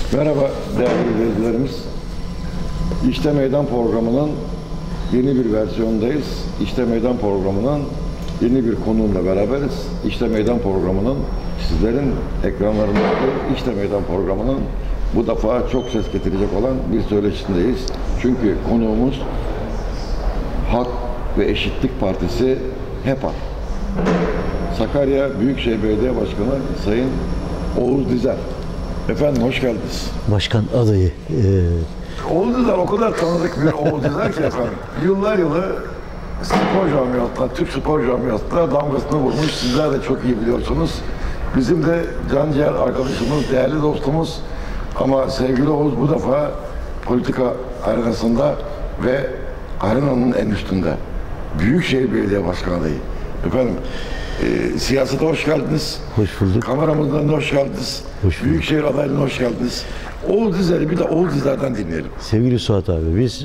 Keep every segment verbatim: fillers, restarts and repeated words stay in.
Merhaba değerli izleyicilerimiz. İşte Meydan programının yeni bir versiyondayız. İşte Meydan programının yeni bir konuğumla beraberiz. İşte Meydan programının sizlerin ekranlarındaki İşte Meydan programının bu defa çok ses getirecek olan bir söyleşisindeyiz. Çünkü konuğumuz Hak ve Eşitlik Partisi HEPA. Sakarya Büyükşehir Belediye Başkanı Sayın Oğuz Dizer. Efendim hoş geldiniz. Başkan adayı. E... Oğuz Dizer o kadar tanıdık bir Oğuz Dizer ki efendim. Yıllar yılı spor camiasında, Türk spor camiasında damgasını vurmuş. Sizler de çok iyi biliyorsunuz. Bizim de canciğer arkadaşımız, değerli dostumuz. Ama sevgili Oğuz bu defa politika arenasında ve arenanın en üstünde. Büyükşehir Belediye Başkanı adayı. Efendim, e, siyasete hoş geldiniz. Hoş bulduk. Kameramızdan hoş geldiniz. Hoş bulduk. Büyükşehir adaylığına hoş geldiniz. Oğuz Dizer'i bir de Oğuz Dizer'den dinleyelim. Sevgili Suat abi, biz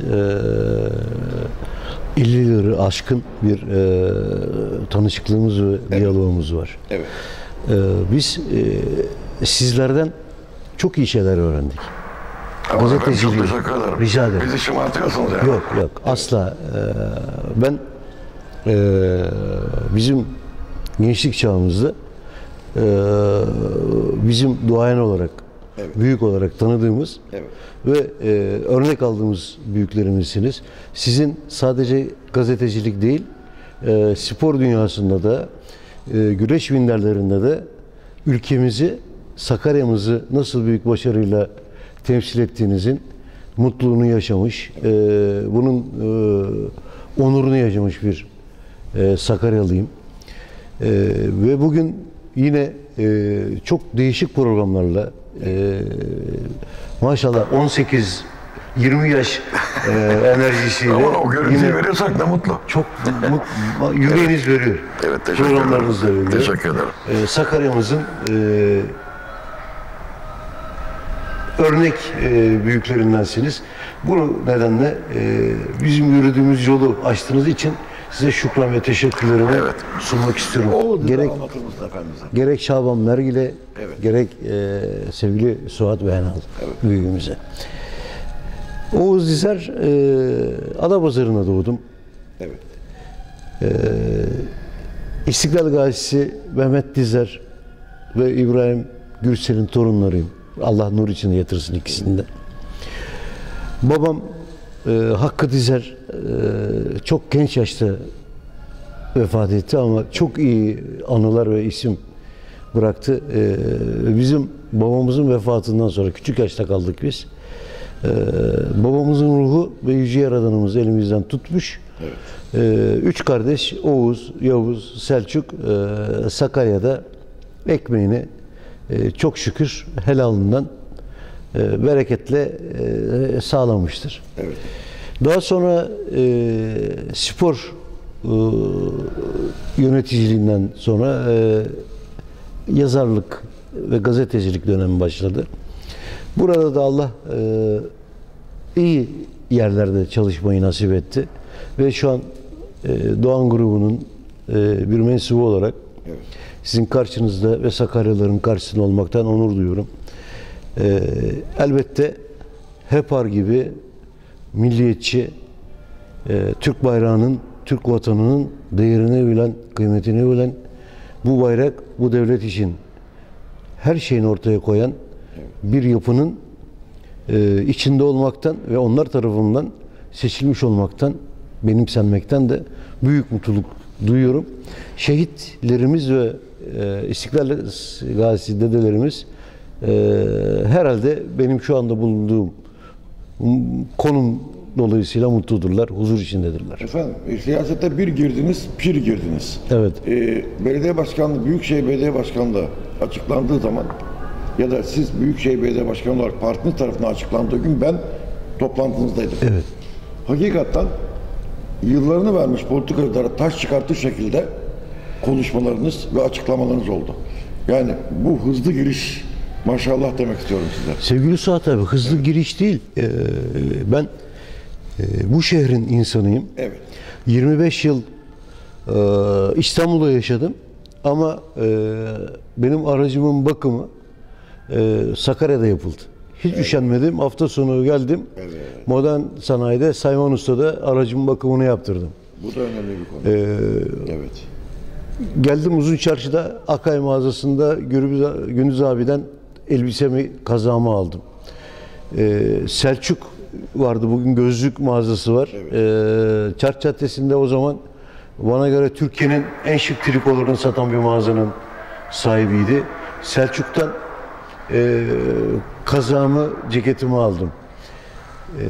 e, elli yılları aşkın bir e, tanışıklığımız ve evet. diyalogumuz var. Evet. E, biz e, sizlerden çok iyi şeyler öğrendik. Gazeteciliği. Çok teşekkür ederim. Rica ederim. Bizi şımartıyorsunuz yani. Yok yok evet. asla. E, ben e, bizim gençlik çağımızda e, bizim duayen olarak, evet. büyük olarak tanıdığımız evet. ve e, örnek aldığımız büyüklerimizsiniz. Sizin sadece gazetecilik değil, e, spor dünyasında da, e, güreş minderlerinde de ülkemizi, Sakarya'mızı nasıl büyük başarıyla temsil ettiğinizin mutluluğunu yaşamış, e, bunun e, onurunu yaşamış bir e, Sakaryalıyım. E, ve bugün yine e, çok değişik programlarla e, maşallah on sekiz yirmi yaş e, enerjisiyle ama o görüntüyü veriyorsak ne mutlu. Çok mutlu, yüreğiniz veriyor. Evet, teşekkür Programlarınız ederim. Teşekkür ederim. E, Sakarya'mızın e, örnek e, büyüklerindensiniz. Bu nedenle e, bizim yürüdüğümüz yolu açtığınız için size şükran ve teşekkürlerimi evet. sunmak istiyorum. O gerek gerek Şaban Mergil'e, evet. gerek e, sevgili Suat Behnal evet. büyüğümüze. Oğuz Dizer, e, Adapazarı'na doğdum. Evet. E, İstiklal Gazisi Mehmet Dizer ve İbrahim Gürsel'in torunlarıyım. Allah nur içinde yatırsın ikisini de. Babam e, Hakkı Dizer e, çok genç yaşta vefat etti ama çok iyi anılar ve isim bıraktı. E, bizim babamızın vefatından sonra küçük yaşta kaldık biz. E, babamızın ruhu ve Yüce Yaradanımız elimizden tutmuş. Evet. E, üç kardeş Oğuz, Yavuz, Selçuk e, Sakarya'da ekmeğini e, çok şükür helalından e, bereketle e, sağlamıştır. Evet. Daha sonra e, spor e, yöneticiliğinden sonra e, yazarlık ve gazetecilik dönemi başladı. Burada da Allah e, iyi yerlerde çalışmayı nasip etti ve şu an e, Doğan grubunun e, bir mensubu olarak evet. sizin karşınızda ve Sakaryalıların karşısında olmaktan onur duyuyorum. E, elbette HEPAR gibi milliyetçi, e, Türk bayrağının, Türk vatanının değerini bilen, kıymetini bilen, bu bayrak, bu devlet için her şeyini ortaya koyan bir yapının e, içinde olmaktan ve onlar tarafından seçilmiş olmaktan, benimsenmekten de büyük mutluluk duyuyorum. Şehitlerimiz ve e, İstiklal Gazisi dedelerimiz e, herhalde benim şu anda bulunduğum konum dolayısıyla mutludurlar, huzur içindedirler. Efendim, siyasete bir girdiniz, pir girdiniz. Evet. Ee, belediye başkanlığı, Büyükşehir Belediye Başkanlığı açıklandığı zaman ya da siz Büyükşehir Belediye Başkanı olarak partiniz tarafından açıklandığı gün ben toplantınızdaydım. Evet. Hakikaten yıllarını vermiş politikacılara taş çıkartır şekilde konuşmalarınız ve açıklamalarınız oldu. Yani bu hızlı giriş maşallah demek istiyorum size. Sevgili Suat abi, hızlı evet. giriş değil. Ee, ben e, bu şehrin insanıyım. Evet. yirmi beş yıl e, İstanbul'da yaşadım ama e, benim aracımın bakımı e, Sakarya'da yapıldı. Hiç üşenmedim. Hafta sonu geldim. Evet. Modern sanayide Sayman Usta'da aracın bakımını yaptırdım. Bu da önemli bir konu. Ee, Evet. Geldim Uzun Çarşı'da Akay mağazasında Gürbüz, Gündüz abiden elbisemi, kazağımı aldım. Ee, Selçuk vardı, bugün gözlük mağazası var. Evet. Ee, Çark Caddesi'nde o zaman bana göre Türkiye'nin en şık trikolarını satan bir mağazanın sahibiydi. Selçuk'tan e, kazağımı, ceketimi aldım. Ee,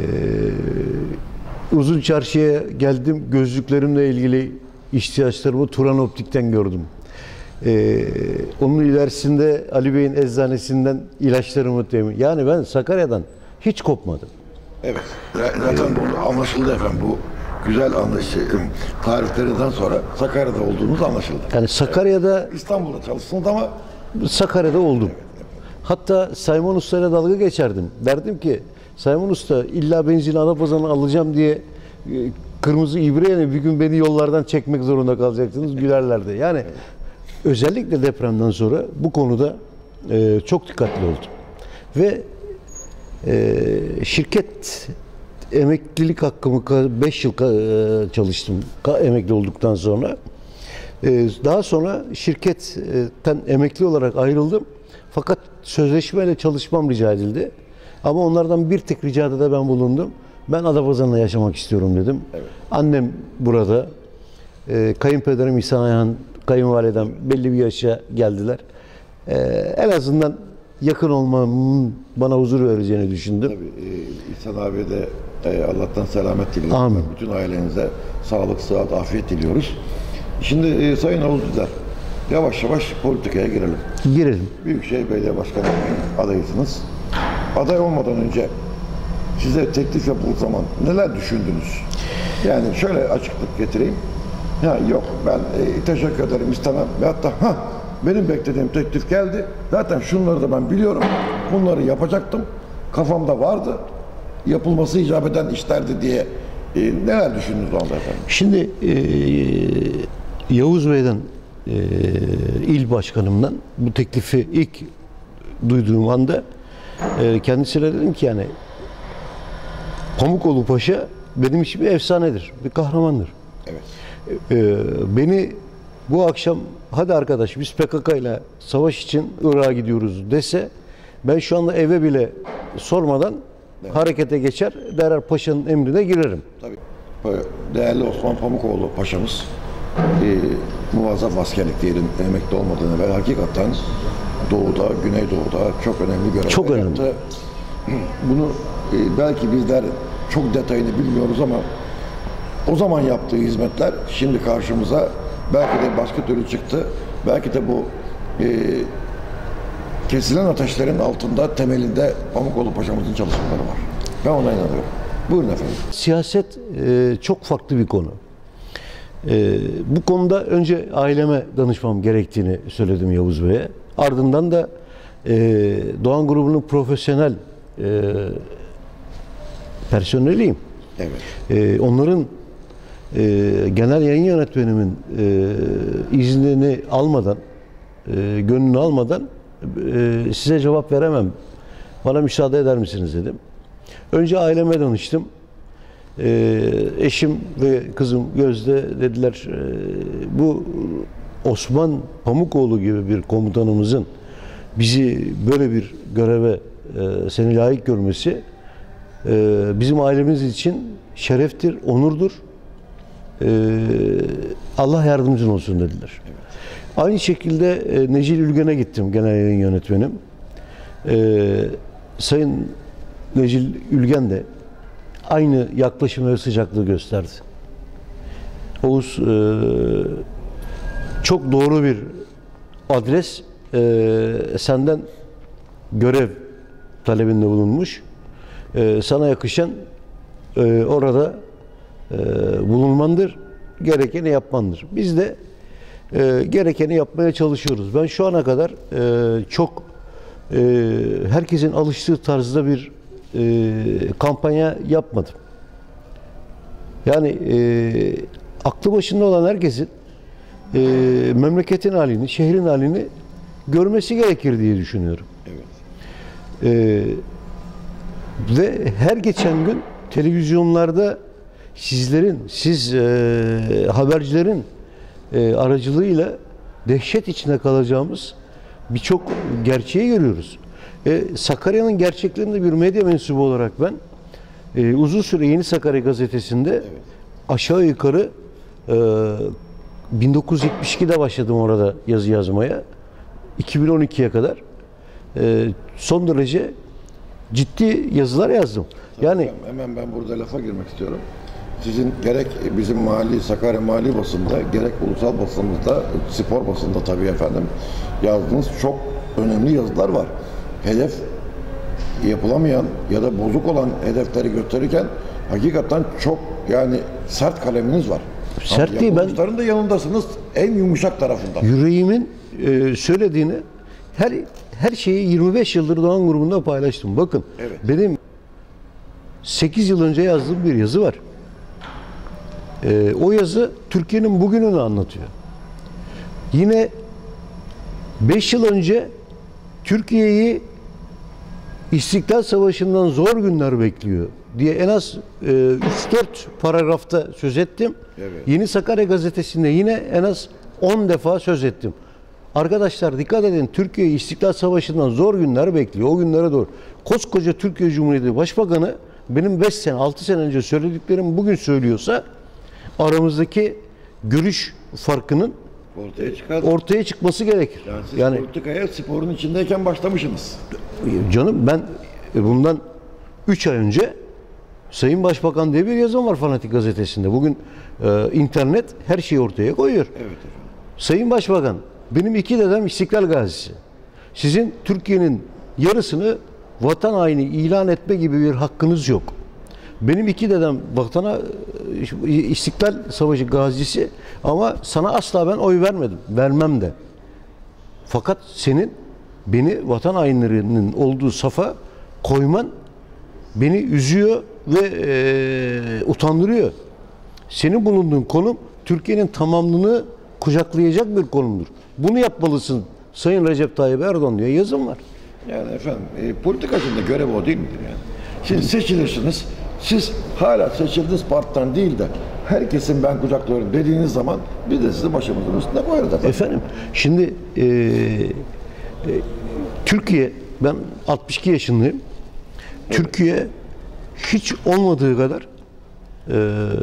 Uzun Çarşı'ya geldim, gözlüklerimle ilgili ihtiyaçlarımı Turan Optik'ten gördüm. Ee, onun ilerisinde Ali Bey'in eczanesinden ilaçlarımı temin. Yani ben Sakarya'dan hiç kopmadım. Evet. Zaten bu anlaşıldı efendim. Bu güzel anlaşıldı. Tariflerinden sonra Sakarya'da olduğunuz anlaşıldı. Yani Sakarya'da, İstanbul'da çalıştınız ama Sakarya'da oldum. Hatta Sayman Usta'yla dalga geçerdim. Derdim ki Sayman Usta, illa benzin Adapazarı'nı alacağım diye e, kırmızı ibreyle bir gün beni yollardan çekmek zorunda kalacaksınız, gülerlerdi. Yani evet. Özellikle depremden sonra bu konuda e, çok dikkatli oldum. Ve e, şirket emeklilik hakkımı beş yıl e, çalıştım emekli olduktan sonra. E, daha sonra şirketten emekli olarak ayrıldım. Fakat sözleşmeyle çalışmam rica edildi. Ama onlardan bir tek ricada da ben bulundum. Ben Adapazarı'nda yaşamak istiyorum dedim. Evet. Annem burada. E, kayınpederim İhsan Ayhan, kayınvalidem belli bir yaşa geldiler. E, en azından yakın olmamın bana huzur vereceğini düşündüm. Tabii e, İhsan abi de e, Allah'tan selamet diliyoruz. Amin. Bütün ailenize sağlık, sıhhat, afiyet diliyoruz. Şimdi e, Sayın Oğuz Düzer, yavaş yavaş politikaya girelim. Girelim. Büyükşehir Belediye Başkanı adayısınız. Aday olmadan önce size teklif yapıldığı zaman neler düşündünüz? Yani şöyle açıklık getireyim. Ya yok ben e, teşekkür ederim, istemem. Ve hatta ha benim beklediğim teklif geldi. Zaten şunları da ben biliyorum. Bunları yapacaktım. Kafamda vardı. Yapılması icap eden işlerdi diye e, neler düşündünüz onda efendim? Şimdi e, Yavuz Bey'den e, il başkanımdan bu teklifi ilk duyduğum anda e, kendisine dedim ki yani Pamukoğlu Paşa benim için bir efsanedir, bir kahramandır. Evet. E, beni bu akşam hadi arkadaş biz P K K ile savaş için Irak'a gidiyoruz dese ben şu anda eve bile sormadan evet. harekete geçer, derhal paşanın emrine girerim. Tabii. Değerli Osman Pamukoğlu Paşa'mız e, muazzaf askerlik diyelim emekli olmadan evvel hakikaten Doğu'da, Güneydoğu'da çok önemli görevler çok önemli. yaptı. Bunu e, belki bizler çok detayını bilmiyoruz ama o zaman yaptığı hizmetler şimdi karşımıza belki de başka türlü çıktı. Belki de bu e, kesilen ateşlerin altında temelinde Pamukoğlu Paşa'mızın çalışmaları var. Ben ona inanıyorum. Buyurun efendim. Siyaset e, çok farklı bir konu. E, bu konuda önce aileme danışmam gerektiğini söyledim Yavuz Bey'e. Ardından da e, Doğan grubunun profesyonel e, personeliyim. Evet. E, onların e, genel yayın yönetmenimin e, iznini almadan, e, gönlünü almadan e, size cevap veremem. Bana müsaade eder misiniz dedim. Önce aileme danıştım. E, eşim ve kızım Gözde dediler e, bu Osman Pamukoğlu gibi bir komutanımızın bizi böyle bir göreve e, seni layık görmesi e, bizim ailemiz için şereftir, onurdur. E, Allah yardımcın olsun dediler. Evet. Aynı şekilde e, Necil Ülgen'e gittim, genel yayın yönetmenim. E, Sayın Necil Ülgen de aynı yaklaşım ve sıcaklığı gösterdi. Oğuz e, çok doğru bir adres e, senden görev talebinde bulunmuş. E, sana yakışan e, orada e, bulunmandır, gerekeni yapmandır. Biz de e, gerekeni yapmaya çalışıyoruz. Ben şu ana kadar e, çok e, herkesin alıştığı tarzda bir e, kampanya yapmadım. Yani e, aklı başında olan herkesin e, memleketin halini, şehrin halini görmesi gerekir diye düşünüyorum. Evet. E, Ve her geçen gün televizyonlarda sizlerin, siz e, habercilerin e, aracılığıyla dehşet içinde kalacağımız birçok gerçeği görüyoruz. E, Sakarya'nın gerçeklerinde bir medya mensubu olarak ben e, uzun süre Yeni Sakarya gazetesinde evet. aşağı yukarı e, bin dokuz yüz yetmiş ikide başladım orada yazı yazmaya. iki bin on ikiye kadar e, son derece ciddi yazılar yazdım. Tabii yani hemen, hemen ben burada lafa girmek istiyorum. Sizin gerek bizim mali, Sakarya mali basında, gerek ulusal basınımızda, spor basında tabii efendim yazdığınız çok önemli yazılar var. Hedef yapılamayan ya da bozuk olan hedefleri gösterirken hakikaten çok yani sert kaleminiz var. Sert değil, ben da yanındasınız en yumuşak tarafında. Yüreğimin e, söylediğini her her şeyi yirmi beş yıldır Doğan grubunda paylaştım. Bakın evet. benim sekiz yıl önce yazdığım bir yazı var. E, o yazı Türkiye'nin bugününü anlatıyor. Yine beş yıl önce Türkiye'yi İstiklal Savaşı'ndan zor günler bekliyor diye en az e, üç dört paragrafta söz ettim. Evet. Yeni Sakarya gazetesinde yine en az on defa söz ettim. Arkadaşlar dikkat edin, Türkiye İstiklal Savaşı'ndan zor günler bekliyor. O günlere doğru. Koskoca Türkiye Cumhuriyeti Başbakanı benim beş sene altı sene önce söylediklerimi bugün söylüyorsa aramızdaki görüş farkının ortaya çıkar. Ortaya çıkması gerekir. Yani siz yani, politikaya sporun içindeyken başlamışsınız. Canım ben bundan üç ay önce Sayın Başbakan diye bir yazım var Fanatik Gazetesi'nde. Bugün e, internet her şeyi ortaya koyuyor. Evet efendim. Sayın Başbakan, benim iki dedem İstiklal Gazisi. Sizin Türkiye'nin yarısını vatan haini ilan etme gibi bir hakkınız yok. Benim iki dedem vatana İstiklal Savaşı gazisi ama sana asla ben oy vermedim. Vermem de. Fakat senin beni vatan hainlerinin olduğu safa koyman beni üzüyor ve e, utandırıyor. Senin bulunduğun konum Türkiye'nin tamamlığını kucaklayacak bir konumdur. Bunu yapmalısın Sayın Recep Tayyip Erdoğan diye yazım var. Yani efendim e, politikacının da görevi o değil midir yani? Şimdi seçilirsiniz. Siz hala seçildiğiniz partiden değil de herkesin ben kucaklıyorum dediğiniz zaman biz de sizi başımızın üstüne koyarız efendim. Efendim şimdi e, e, Türkiye, ben altmış iki yaşındayım. Evet. Türkiye hiç olmadığı kadar e,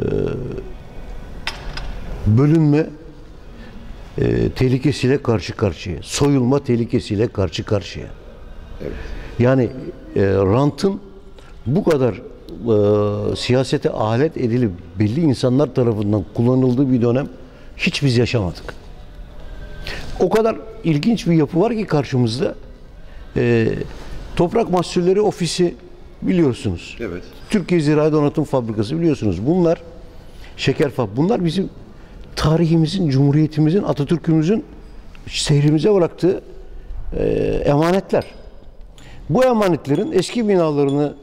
bölünme e, tehlikesiyle karşı karşıya. Soyulma tehlikesiyle karşı karşıya. Evet. Yani e, rantın bu kadar e, siyasete alet edilip belli insanlar tarafından kullanıldığı bir dönem hiç biz yaşamadık. O kadar ilginç bir yapı var ki karşımızda. E, Toprak Mahsulleri Ofisi biliyorsunuz. Evet. Türkiye Ziraat Donatım Fabrikası biliyorsunuz. Bunlar şeker fabrikası. Bunlar bizim tarihimizin, cumhuriyetimizin, Atatürk'ümüzün sehrimize bıraktığı e, emanetler. Bu emanetlerin eski binalarını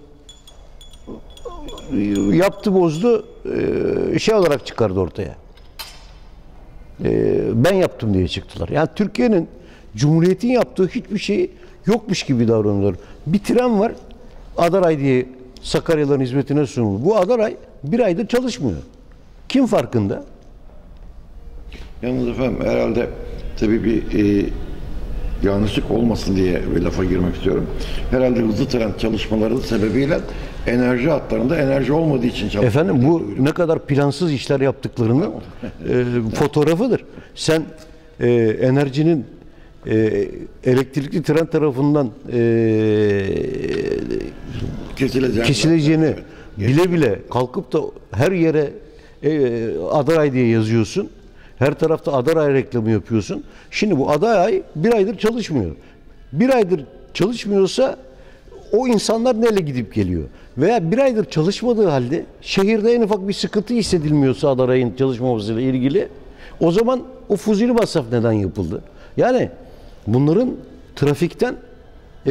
yaptı, bozdu, e, şey olarak çıkardı ortaya. E, ben yaptım diye çıktılar. Yani Türkiye'nin, Cumhuriyet'in yaptığı hiçbir şey yokmuş gibi davranıyorlar. Bir tren var, Adaray diye Sakaryalıların hizmetine sunuldu. Bu Adaray bir aydır çalışmıyor. Kim farkında? Yalnız efendim herhalde tabii bir e, yanlışlık olmasın diye bir lafa girmek istiyorum. Herhalde hızlı tren çalışmaları sebebiyle enerji hatlarında enerji olmadığı için çalışıyor. Efendim bu ne kadar plansız işler yaptıklarının e, fotoğrafıdır. Sen e, enerjinin e, elektrikli tren tarafından e, kesileceğini, kesileceğini evet, bile bile kalkıp da her yere e, Adaray diye yazıyorsun. Her tarafta Adaray reklamı yapıyorsun. Şimdi bu Adaray bir aydır çalışmıyor. Bir aydır çalışmıyorsa o insanlar nereye gidip geliyor? Veya bir aydır çalışmadığı halde şehirde en ufak bir sıkıntı hissedilmiyorsa Adaray'ın çalışmamasıyla ilgili, o zaman o fuzuli masraf neden yapıldı? Yani bunların trafikten ee,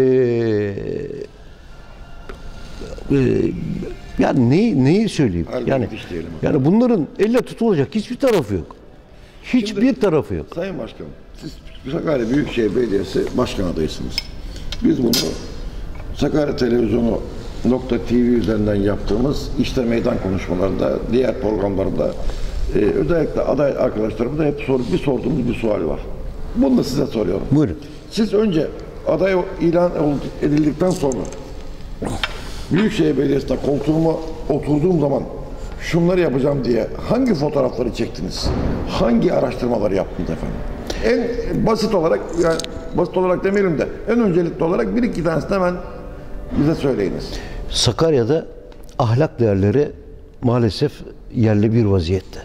e, yani neyi, neyi söyleyeyim? Halbuki Yani, diyelim. yani bunların elle tutulacak hiçbir tarafı yok. Hiçbir Şimdi, tarafı yok. Sayın Başkanım, siz Sakarya Büyükşehir Belediyesi Başkan adaysınız. Biz bunu Sakarya Televizyonu Nokta T V üzerinden yaptığımız işte meydan konuşmalarında, diğer programlarda e, özellikle aday arkadaşlarımda hep sor, bir sorduğumuz bir sual var. Bunu da size soruyorum. Buyurun. Siz önce aday ilan edildikten sonra Büyükşehir Belediyesi'nde koltuğuma oturduğum zaman şunları yapacağım diye hangi fotoğrafları çektiniz? Hangi araştırmaları yaptınız efendim? En basit olarak, yani basit olarak demeyelim de en öncelikli olarak bir iki tanesini hemen bize söyleyiniz. Sakarya'da ahlak değerleri maalesef yerli bir vaziyette.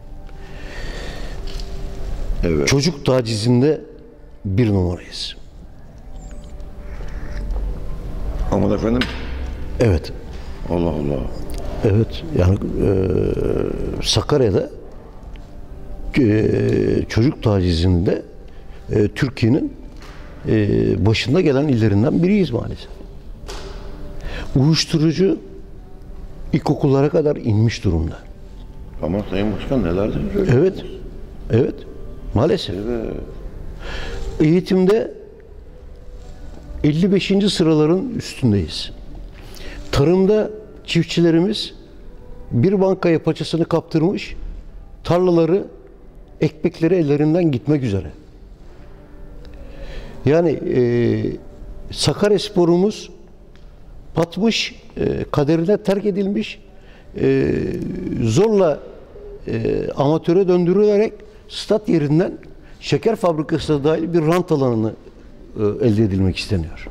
Evet. Çocuk tacizinde bir numarayız. Aman efendim. Evet. Allah Allah. Evet. Yani e, Sakarya'da e, çocuk tacizinde e, Türkiye'nin e, başında gelen illerinden biriyiz maalesef. Uyuşturucu ilkokullara kadar inmiş durumda. Ama Sayın Başkan neler diyor? Evet. Evet. Maalesef. Evet. Eğitimde elli beşinci sıraların üstündeyiz. Tarımda çiftçilerimiz bir bankaya paçasını kaptırmış, tarlaları, ekmekleri ellerinden gitmek üzere. Yani e, Sakaryasporumuz batmış, e, kaderine terk edilmiş, e, zorla e, amatöre döndürülerek stat yerinden şeker fabrikasına dahil bir rant alanını e, elde edilmek isteniyor.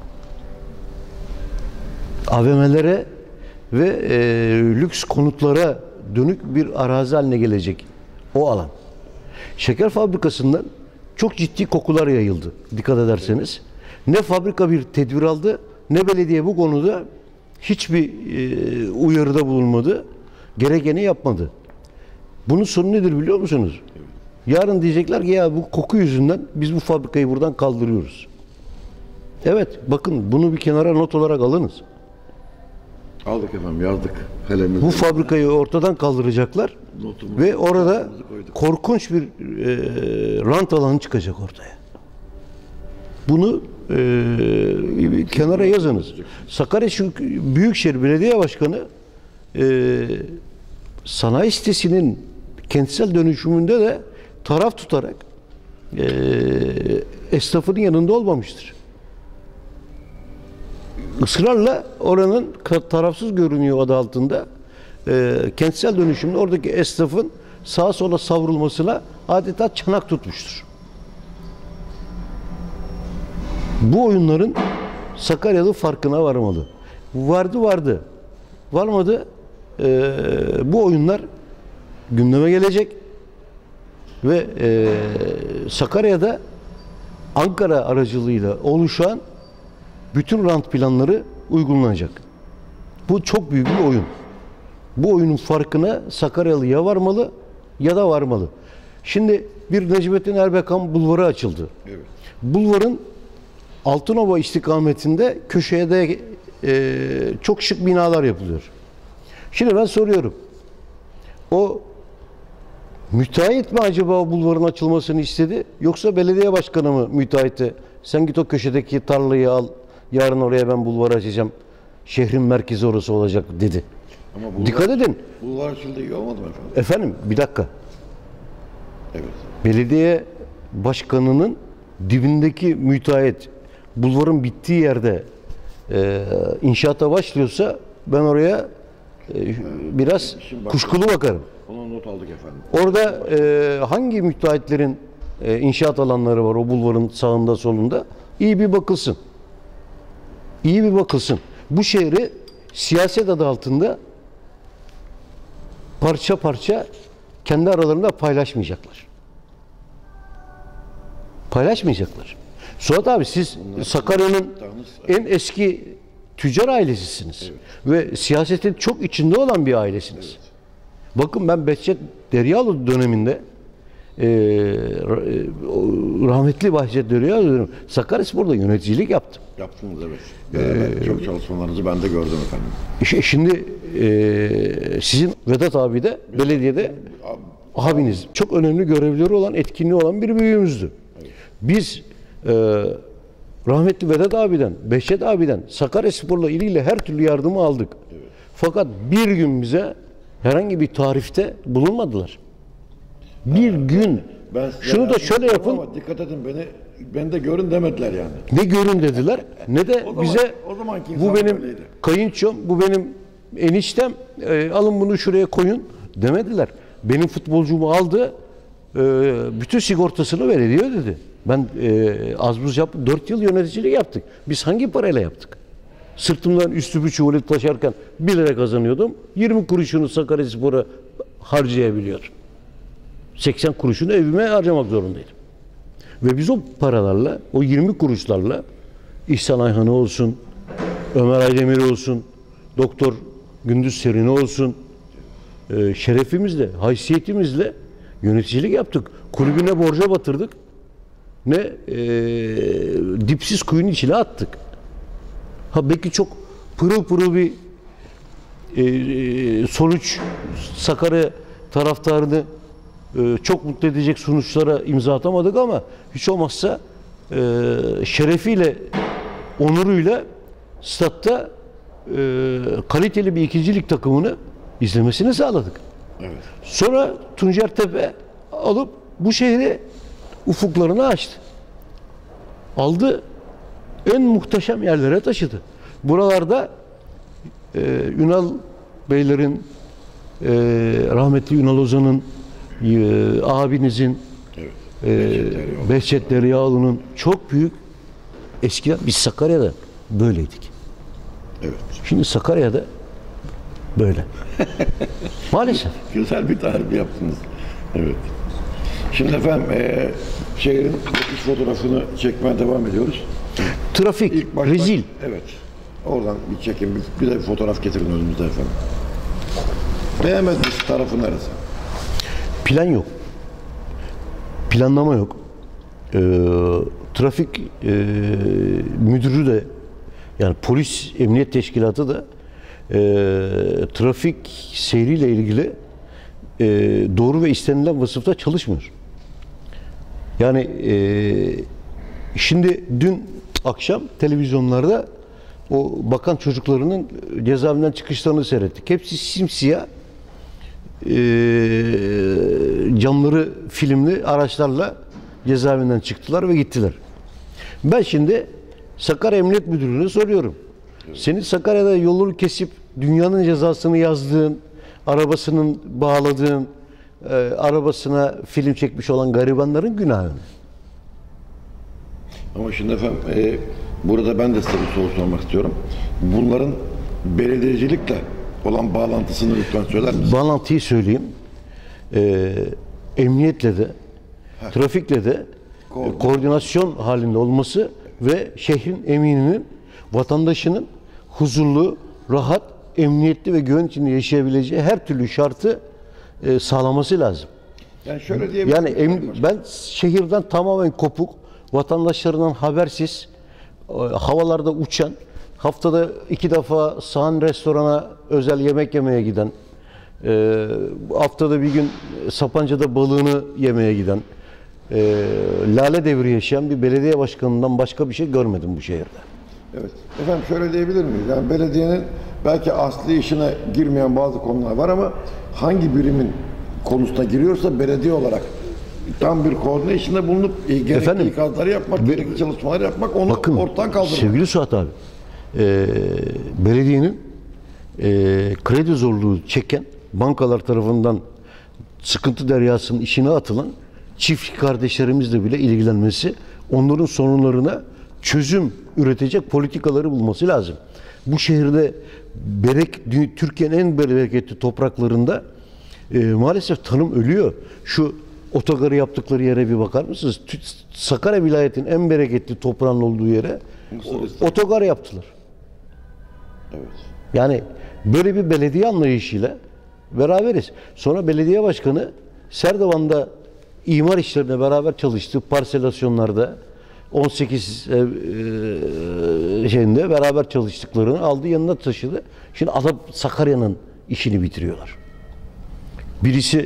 A V M'lere ve e, lüks konutlara dönük bir arazi haline gelecek o alan. Şeker fabrikasından çok ciddi kokular yayıldı. Dikkat ederseniz. Ne fabrika bir tedbir aldı, ne belediye bu konuda hiçbir e, uyarıda bulunmadı. Gerekeni yapmadı. Bunun sonu nedir biliyor musunuz? Yarın diyecekler ki ya bu koku yüzünden biz bu fabrikayı buradan kaldırıyoruz. Evet, bakın bunu bir kenara not olarak alınız. Aldık efendim, yazdık. Kalemimizi. Bu fabrikayı ortadan kaldıracaklar Notumuzu, ve orada notumuzu koyduk. korkunç bir e, rant alanı çıkacak ortaya. Bunu e, bir kenara yazınız. Sakarya Büyükşehir Belediye Başkanı e, sanayi sitesinin kentsel dönüşümünde de taraf tutarak e, esnafının yanında olmamıştır. Israrla oranın tarafsız görünüyor adı altında e, kentsel dönüşümde oradaki esnafın sağa sola savrulmasına adeta çanak tutmuştur. Bu oyunların Sakaryalı farkına varmalı. Vardı vardı. Varmadı. E, bu oyunlar gündeme gelecek ve e, Sakarya'da Ankara aracılığıyla oluşan bütün rant planları uygulanacak. Bu çok büyük bir oyun. Bu oyunun farkına Sakaryalı ya varmalı ya da varmalı. Şimdi bir Necmettin Erbakan bulvarı açıldı. Evet. Bulvarın Altınova istikametinde köşeye de e, çok şık binalar yapılıyor. Şimdi ben soruyorum. O müteahhit mi acaba o bulvarın açılmasını istedi? Yoksa belediye başkanı mı müteahhite? Sen git o köşedeki tarlayı al. Yarın oraya ben bulvarı açacağım. Şehrin merkezi orası olacak dedi. Ama bulvar, Dikkat edin. Bulvar açıldı, iyi olmadı mı efendim? Efendim bir dakika. Evet. Belediye başkanının dibindeki müteahhit bulvarın bittiği yerde e, inşaata başlıyorsa ben oraya e, biraz Şimdi bak- kuşkulu bakarım. Ona not aldık efendim. Orada e, hangi müteahhitlerin e, inşaat alanları var o bulvarın sağında solunda? İyi bir bakılsın. İyi bir bakılsın. Bu şehri siyaset adı altında parça parça kendi aralarında paylaşmayacaklar. Paylaşmayacaklar. Suat abi siz Sakarya'nın en eski tüccar ailesisiniz. Evet. Ve siyasetin çok içinde olan bir ailesiniz. Evet. Bakın ben Behçet Deryalı döneminde e, rahmetli Behçet Deryalı döneminde Sakaryaspor'da yöneticilik yaptım. Yaptınız evet. Ee, çok çalışmalarınızı ben de gördüm efendim. İşte şimdi e, sizin Vedat abi de belediyede abiniz çok önemli görevleri olan, etkinliği olan bir büyüğümüzdü. Evet. Biz e, rahmetli Vedat abiden, Behçet abiden Sakaryaspor'la ilgili her türlü yardımı aldık. Evet. Fakat bir gün bize herhangi bir tarifte bulunmadılar. Bir ha, gün. Ben şunu da şöyle yapın. Ama dikkat edin, beni ben de görün demediler yani. Ne görün dediler, ne de o bize zaman, o bu benim öyleydi. Kayınçom, bu benim eniştem, e, alın bunu şuraya koyun demediler. Benim futbolcumu aldı, e, bütün sigortasını belediye ödedi. Ben e, az buz yaptım, dört yıl yöneticilik yaptık. Biz hangi parayla yaptık? Sırtımdan üstü bir çuvalı taşarken bir lira kazanıyordum. yirmi kuruşunu Sakaryaspor'a harcayabiliyordum. seksen kuruşunu evime harcamak zorundaydım. Ve biz o paralarla, o yirmi kuruşlarla İhsan Ayhan'ı olsun, Ömer Aydemir olsun, Doktor Gündüz Serin'i olsun, e, şerefimizle, haysiyetimizle yöneticilik yaptık. Kulübüne borca batırdık. Ne e, dipsiz kuyunun içine attık. Ha belki çok pırıl pırıl bir e, sonuç Sakarya taraftarını e, çok mutlu edecek sonuçlara imza atamadık ama hiç olmazsa e, şerefiyle, onuruyla statta e, kaliteli bir ikincilik takımını izlemesini sağladık. Evet. Sonra Tuncer Tepe alıp bu şehri ufuklarını açtı. Aldı, en muhteşem yerlere taşıdı. Buralarda e, Ünal Beylerin, e, rahmetli Ünal Ozan'ın, e, abinizin, evet, e, Behçet Deryağlı'nın çok büyük, eskiden biz Sakarya'da böyleydik. Evet. Şimdi Sakarya'da böyle. Maalesef. Güzel bir tarif yaptınız. Evet. Şimdi efendim e, şehrin bakış fotoğrafını çekmeye devam ediyoruz. Trafik, başta, rezil. Evet. Oradan bir çekin, bir, bir de bir fotoğraf getirin önümüzde efendim. Beğenmediğiniz tarafı neresi? Plan yok. Planlama yok. Ee, trafik e, müdürü de, yani polis emniyet teşkilatı da e, trafik seyriyle ilgili e, doğru ve istenilen vasıfta çalışmıyor. Yani e, şimdi dün akşam televizyonlarda o bakan çocuklarının cezaevinden çıkışlarını seyrettik. Hepsi simsiyah e, camları filmli araçlarla cezaevinden çıktılar ve gittiler. Ben şimdi Sakarya Emniyet Müdürlüğü'ne soruyorum. Senin Sakarya'da yolunu kesip dünyanın cezasını yazdığın, arabasının bağladığın, e, arabasına film çekmiş olan garibanların günahı ne? Ama şimdi efendim e, burada ben de size bir soru sormak istiyorum. Bunların belediyecilikle olan bağlantısını lütfen söyler misiniz? Bağlantıyı söyleyeyim. E, emniyetle de, Heh. trafikle de Koordinasyon. koordinasyon halinde olması ve şehrin emininin, vatandaşının huzurlu, rahat, emniyetli ve güven içinde yaşayabileceği her türlü şartı e, sağlaması lazım. Yani şöyle diyebilirim. Yani em, ben şehirden tamamen kopuk, vatandaşlarından habersiz, e, havalarda uçan, haftada iki defa Sağan restorana özel yemek yemeye giden, e, haftada bir gün Sapanca'da balığını yemeye giden, e, lale devri yaşayan bir belediye başkanından başka bir şey görmedim bu şehirde. Evet. Efendim şöyle diyebilir miyiz? Yani belediyenin belki asli işine girmeyen bazı konular var ama hangi birimin konusuna giriyorsa belediye olarak tam bir koordine içinde bulunup e, gerekli Efendim, ikazları yapmak, gerekli çalışmaları yapmak, onu bakın, ortadan kaldırmak. Sevgili Suat abi, e, belediyenin e, kredi zorluğu çeken bankalar tarafından sıkıntı deryasının içine atılan çift kardeşlerimizle bile ilgilenmesi, onların sorunlarına çözüm üretecek politikaları bulması lazım. Bu şehirde berek, Türkiye'nin en bereketli topraklarında e, maalesef tanım ölüyor. Şu otogarı yaptıkları yere bir bakar mısınız? Sakarya vilayetinin en bereketli toprağın olduğu yere o, otogar yaptılar. Evet. Yani böyle bir belediye anlayışıyla beraberiz. Sonra belediye başkanı Serdivan'da imar işlerine beraber çalıştığı parselasyonlarda on sekiz e, e, şeyinde beraber çalıştıklarını aldı, yanına taşıdı. Şimdi adam Sakarya'nın işini bitiriyorlar. Birisi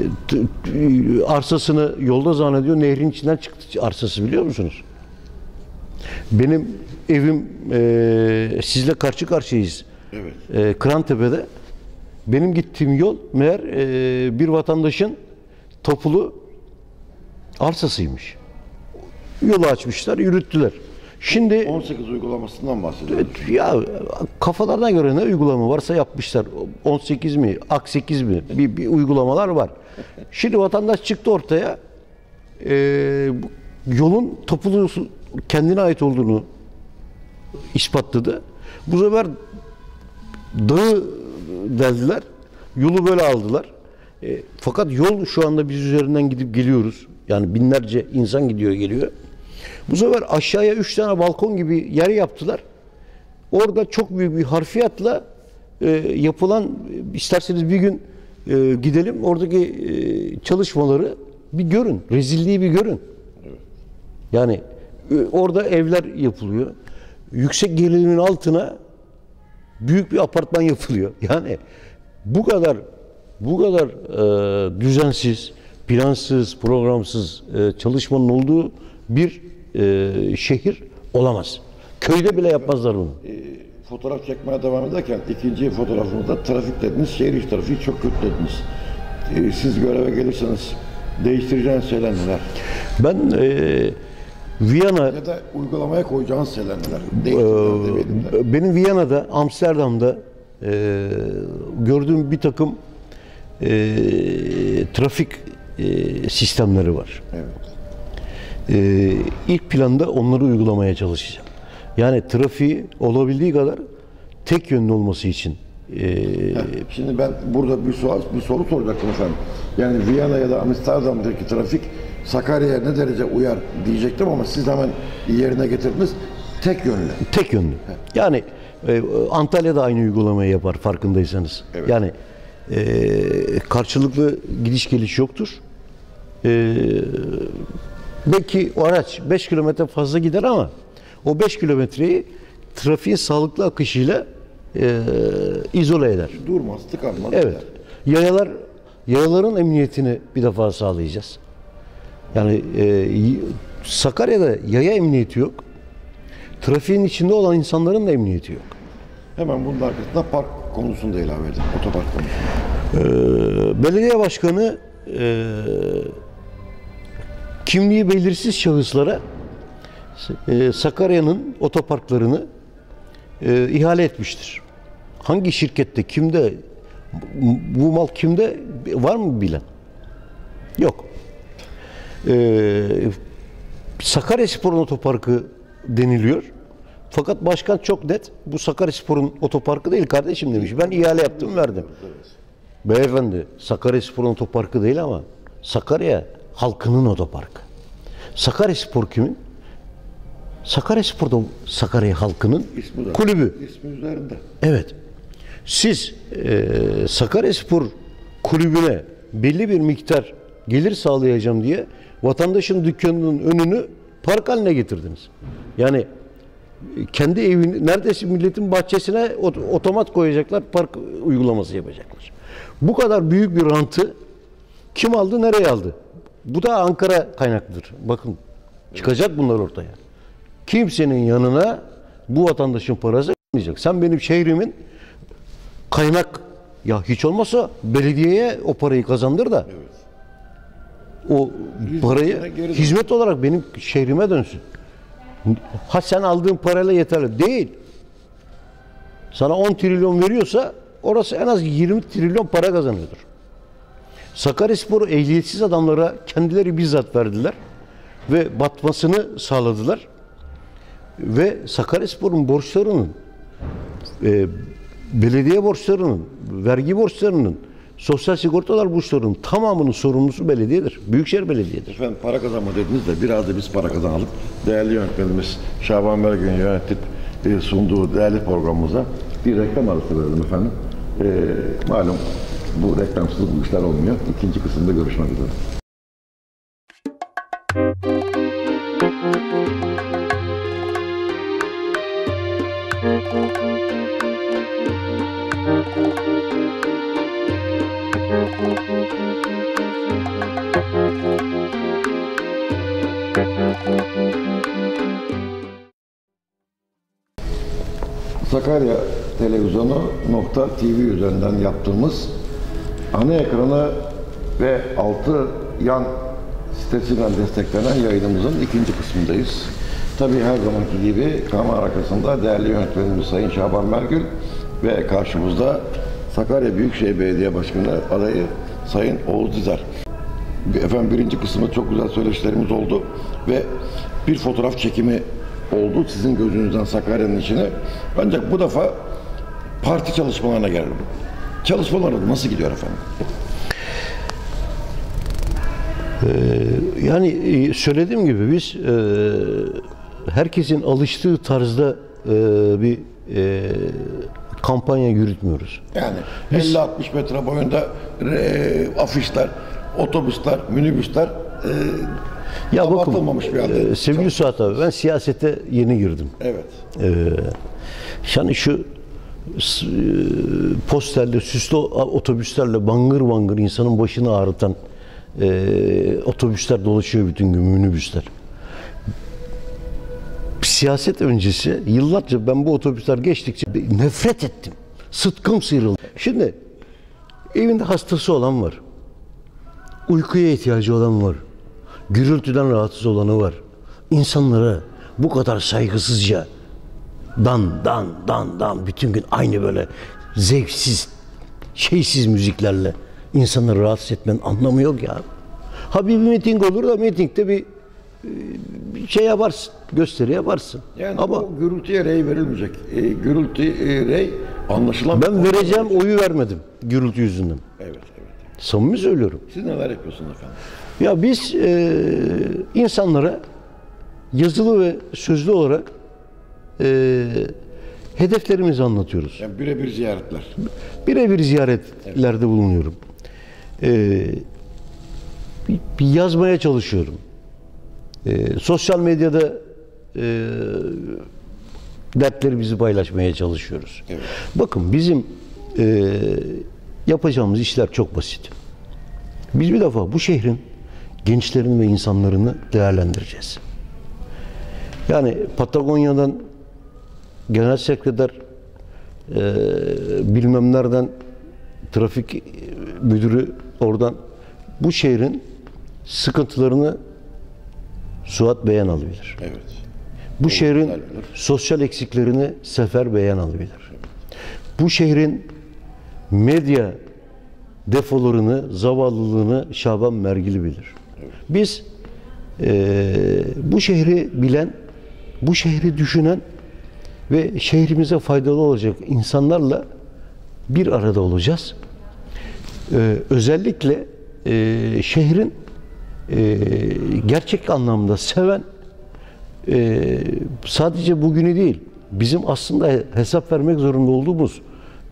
e, arsasını yolda zannediyor, nehrin içinden çıktı arsası, biliyor musunuz? Benim evim e, sizle karşı karşıyayız. Evet. E, Kırantepe'de. Benim gittiğim yol meğer e, bir vatandaşın topulu arsasıymış. Yolu açmışlar, yürüttüler. Şimdi on sekiz uygulamasından bahsediyoruz. ya kafalarına göre ne uygulama varsa yapmışlar. on sekiz mi, ak sekiz mi bir, bir uygulamalar var. Şimdi vatandaş çıktı ortaya. E, yolun topulu kendine ait olduğunu ispatladı. Bu sefer dağı deldiler. Yolu böyle aldılar. E, fakat yol şu anda biz üzerinden gidip geliyoruz. Yani binlerce insan gidiyor geliyor. Bu sefer aşağıya üç tane balkon gibi yer yaptılar. Orada çok büyük bir harfiyatla e, yapılan, isterseniz bir gün e, gidelim oradaki e, çalışmaları bir görün. Rezilliği bir görün. Yani e, orada evler yapılıyor. Yüksek gelirimin altına büyük bir apartman yapılıyor. Yani bu kadar bu kadar e, düzensiz, plansız, programsız e, çalışmanın olduğu bir e, şehir olamaz. Köyde bile yapmazlar bunu. E, fotoğraf çekmeye devam ederken ikinci fotoğrafımızda trafik dediniz, şehir içi trafiği çok kötü dediniz. E, siz göreve gelirseniz değiştireceğiniz şeyler neler? Ben e, Viyana Ya da uygulamaya koyacağınız şeyler neler? Değiştireceğiniz demeyelim de. benim Viyana'da, Amsterdam'da e, gördüğüm bir takım e, trafik e, sistemleri var. Evet. E, ilk planda onları uygulamaya çalışacağım. Yani trafiği olabildiği kadar tek yönlü olması için. E, Heh, Şimdi ben burada bir soru, bir soru soracaktım efendim. Yani Viyana ya da Amsterdam'daki trafik Sakarya'ya ne derece uyar diyecektim ama siz hemen yerine getirdiniz. Tek yönlü. Tek yönlü. Yani e, Antalya'da aynı uygulamayı yapar farkındaysanız. Evet. Yani e, karşılıklı gidiş geliş yoktur. E, belki o araç beş kilometre fazla gider ama o beş kilometreyi trafiğin sağlıklı akışıyla e, izole eder. Durmaz, tıkanmaz. Evet. Yayalar, yayaların emniyetini bir defa sağlayacağız. Yani e, Sakarya'da yaya emniyeti yok. Trafiğin içinde olan insanların da emniyeti yok. Hemen bunun arkasında park konusunu da ilave edin. Otopark konusunu. Ee, belediye başkanı e, kimliği belirsiz şahıslara e, Sakarya'nın otoparklarını e, ihale etmiştir. Hangi şirkette, kimde, bu mal kimde var mı bilen? Yok. Ee, Sakaryaspor'un otoparkı deniliyor. Fakat başkan çok net, bu Sakaryaspor'un otoparkı değil kardeşim demiş. Ben ihale yaptım, verdim. Beyefendi, Sakaryaspor'un otoparkı değil ama Sakarya halkının otoparkı. Sakaryaspor kimin? Sakaryaspor'da Sakarya halkının İsmi de- kulübü. İsmi üzerinde. Evet. Siz e, Sakaryaspor kulübüne belli bir miktar gelir sağlayacağım diye vatandaşın dükkanının önünü park haline getirdiniz. Yani kendi evini, neredeyse milletin bahçesine ot- otomat koyacaklar, park uygulaması yapacaklar. Bu kadar büyük bir rantı kim aldı, nereye aldı? Bu da Ankara kaynaklıdır. Bakın, çıkacak bunlar ortaya. Kimsenin yanına bu vatandaşın parası olmayacak. Sen benim şehrimin kaynak, ya hiç olmazsa belediyeye o parayı kazandır da o parayı geri dön. hizmet olarak benim şehrime dönsün. Ha sen aldığın parayla yeterli değil. Sana on trilyon veriyorsa orası en az yirmi trilyon para kazanıyordur. Sakaryaspor'u ehliyetsiz adamlara kendileri bizzat verdiler ve batmasını sağladılar. Ve Sakaryaspor'un borçlarının, e, belediye borçlarının, vergi borçlarının, sosyal sigortalar borçlarının tamamının sorumlusu belediyedir. Büyükşehir Belediye'dir. Efendim para kazanma dediniz de biraz da biz para kazanalım. Değerli yönetmenimiz Şaban Bergün yönetip e, sunduğu değerli programımıza bir reklam arası verelim efendim. E, malum bu reklamsız bu işler olmuyor. İkinci kısımda görüşmek üzere. Sakarya Televizyonu nokta T V üzerinden yaptığımız ana ekranı ve altı yan sitesinden desteklenen yayınımızın ikinci kısmındayız. Tabii her zamanki gibi kamera arkasında değerli yönetmenimiz Sayın Şaban Mergül ve karşımızda Sakarya Büyükşehir Belediye Başkanı adayı Sayın Oğuz Dizer. Efendim birinci kısmı çok güzel söyleşilerimiz oldu ve bir fotoğraf çekimi oldu sizin gözünüzden Sakarya'nın içine. Ancak bu defa parti çalışmalarına gelelim. Çalışmalar nasıl gidiyor efendim? Ee, yani söylediğim gibi biz e, herkesin alıştığı tarzda e, bir e, kampanya yürütmüyoruz. Yani elli altmış metre boyunda e, afişler, otobüsler, minibüsler e, Ya abartılmamış bakın, bir halde. e, sevgili Suat abi, ben siyasete yeni girdim. Evet. Ee, yani şu s- e, posterle, süslü otobüslerle bangır bangır insanın başını ağrıtan e, otobüsler dolaşıyor bütün gün, minibüsler. Siyaset öncesi yıllarca ben bu otobüsler geçtikçe nefret ettim. Sıtkım sıyrıldı. Şimdi evinde hastası olan var. Uykuya ihtiyacı olan var. Gürültüden rahatsız olanı var. İnsanlara bu kadar saygısızca dan dan dan dan bütün gün aynı böyle zevksiz, şeysiz müziklerle insanları rahatsız etmenin anlamı yok ya. Ha bir miting olur da mitingde bir, bir şey yaparsın, gösteri yaparsın. Yani ama o gürültüye rey verilmeyecek. E, gürültü e, rey anlaşılan... ben vereceğim oyu vermedim gürültü yüzünden. Evet, evet. Samimi söylüyorum. Siz neler yapıyorsunuz efendim? Ya biz e, insanlara yazılı ve sözlü olarak e, hedeflerimizi anlatıyoruz. Yani birebir ziyaretler. Birebir ziyaretlerde bulunuyorum. E, bir, bir yazmaya çalışıyorum. E, sosyal medyada e, dertlerimizi paylaşmaya çalışıyoruz. Evet. Bakın bizim e, yapacağımız işler çok basit. Biz bir defa bu şehrin gençlerini ve insanlarını değerlendireceğiz. Yani Patagonya'dan genel sekreter e, bilmem nereden trafik müdürü oradan bu şehrin sıkıntılarını Suat Beyan alabilir. Evet. Bu şehrin güzel bilir. sosyal eksiklerini Sefer Beyan alabilir. Bu şehrin medya defolarını, zavallılığını Şaban Mergili bilir. Evet. Biz e, bu şehri bilen, bu şehri düşünen ve şehrimize faydalı olacak insanlarla bir arada olacağız. E, özellikle e, şehrin e, gerçek anlamda seven, e, sadece bugünü değil, bizim aslında hesap vermek zorunda olduğumuz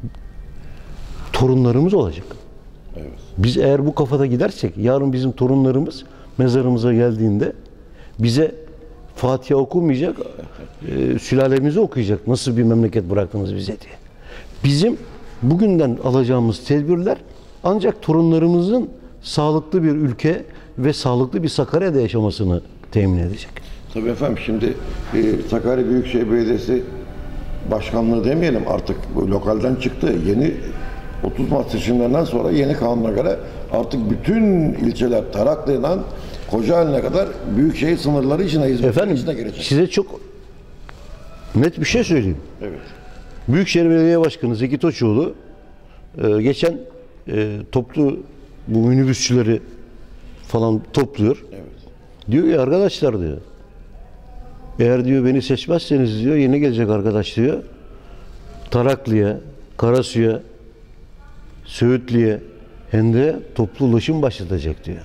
torunlarımız olacak. Evet. Biz eğer bu kafada gidersek yarın bizim torunlarımız mezarımıza geldiğinde bize Fatiha okumayacak, e, sülalemizi okuyacak. Nasıl bir memleket bıraktınız bize diye. Bizim bugünden alacağımız tedbirler ancak torunlarımızın sağlıklı bir ülke ve sağlıklı bir Sakarya'da yaşamasını temin edecek. Tabii efendim şimdi e, Sakarya Büyükşehir Belediyesi Başkanlığı demeyelim artık bu lokalden çıktı. Yeni otuz Mart seçimlerinden sonra yeni kanuna göre artık bütün ilçeler Taraklı'dan Kocaeli'ne kadar büyükşehir sınırları içine hizmetler Efendim içine girecek. size çok net bir şey söyleyeyim. Evet. Büyükşehir Belediye Başkanı Zeki Toçoğlu e, geçen e, toplu bu minibüsçüleri falan topluyor. Evet. Diyor ki arkadaşlar diyor, eğer diyor beni seçmezseniz diyor yeni gelecek arkadaş diyor Taraklı'ya, Karasu'ya, Söğütlü'ye, Hendek'e toplu ulaşım başlatacak diyor.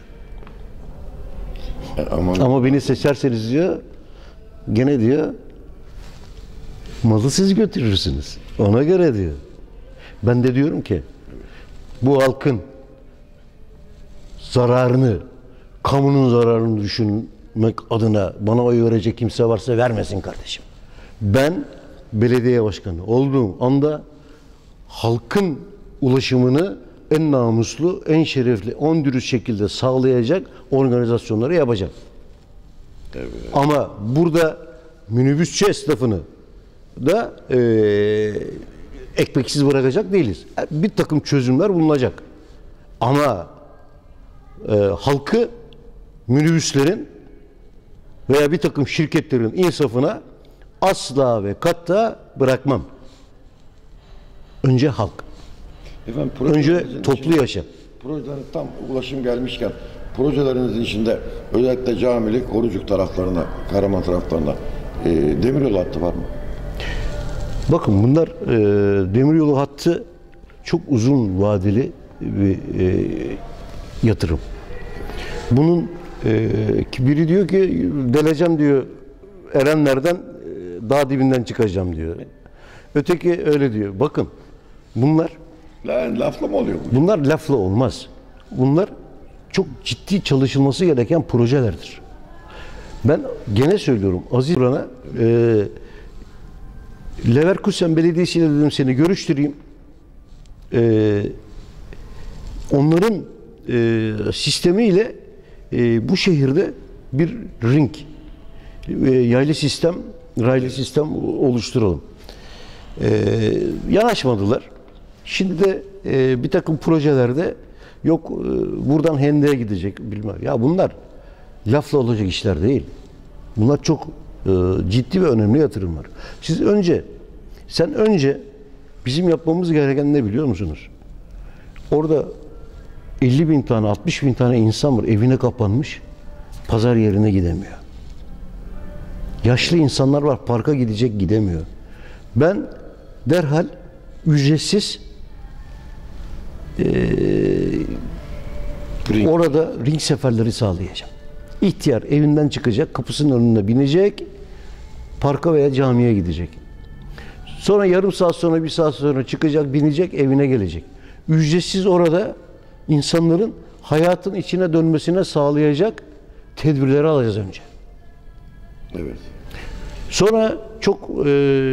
E, Aman. Ama beni seçerseniz diyor gene diyor malı siz götürürsünüz. Ona göre diyor. Ben de diyorum ki bu halkın zararını, kamunun zararını düşünmek adına bana oy verecek kimse varsa vermesin kardeşim. Ben belediye başkanı olduğum anda halkın ulaşımını en namuslu, en şerefli, en dürüst şekilde sağlayacak organizasyonları yapacağım. Evet. Ama burada minibüsçü esnafını da e, ekmeksiz bırakacak değiliz. Bir takım çözümler bulunacak. Ama e, halkı minibüslerin veya bir takım şirketlerin insafına asla ve katta bırakmam. Önce halk. Efendim, Önce toplu yaşam. Projelerin tam ulaşım gelmişken projelerinizin içinde özellikle Camili, Korucuk taraflarına, Karaman taraflarına e, demiryolu hattı var mı? Bakın bunlar e, demiryolu hattı çok uzun vadeli bir e, yatırım. Bunun e, biri diyor ki deleceğim diyor, Erenler'den e, dağ dibinden çıkacağım diyor. Öteki öyle diyor. Bakın bunlar La, lafla mı oluyor bu? bunlar lafla olmaz. Bunlar çok ciddi çalışılması gereken projelerdir. Ben gene söylüyorum Aziz Buran'a e, Leverkusen Belediyesi ile dedim seni görüştüreyim. E, onların e, sistemiyle e, bu şehirde bir ring e, yaylı sistem raylı sistem oluşturalım. E, yanaşmadılar. Şimdi de e, bir takım projelerde yok e, buradan Hende'ye gidecek bilmem. Ya bunlar lafla olacak işler değil. Bunlar çok e, ciddi ve önemli yatırımlar. Siz önce sen önce bizim yapmamız gereken ne biliyor musunuz? Orada elli bin tane, altmış bin tane insan var evine kapanmış, pazar yerine gidemiyor. Yaşlı insanlar var, parka gidecek gidemiyor. Ben derhal ücretsiz e, Ring. orada ring seferleri sağlayacağım. İhtiyar evinden çıkacak, kapısının önüne binecek, parka veya camiye gidecek. Sonra yarım saat sonra, bir saat sonra çıkacak, binecek, evine gelecek. Ücretsiz orada insanların hayatın içine dönmesine sağlayacak tedbirleri alacağız önce. Evet. Sonra çok e,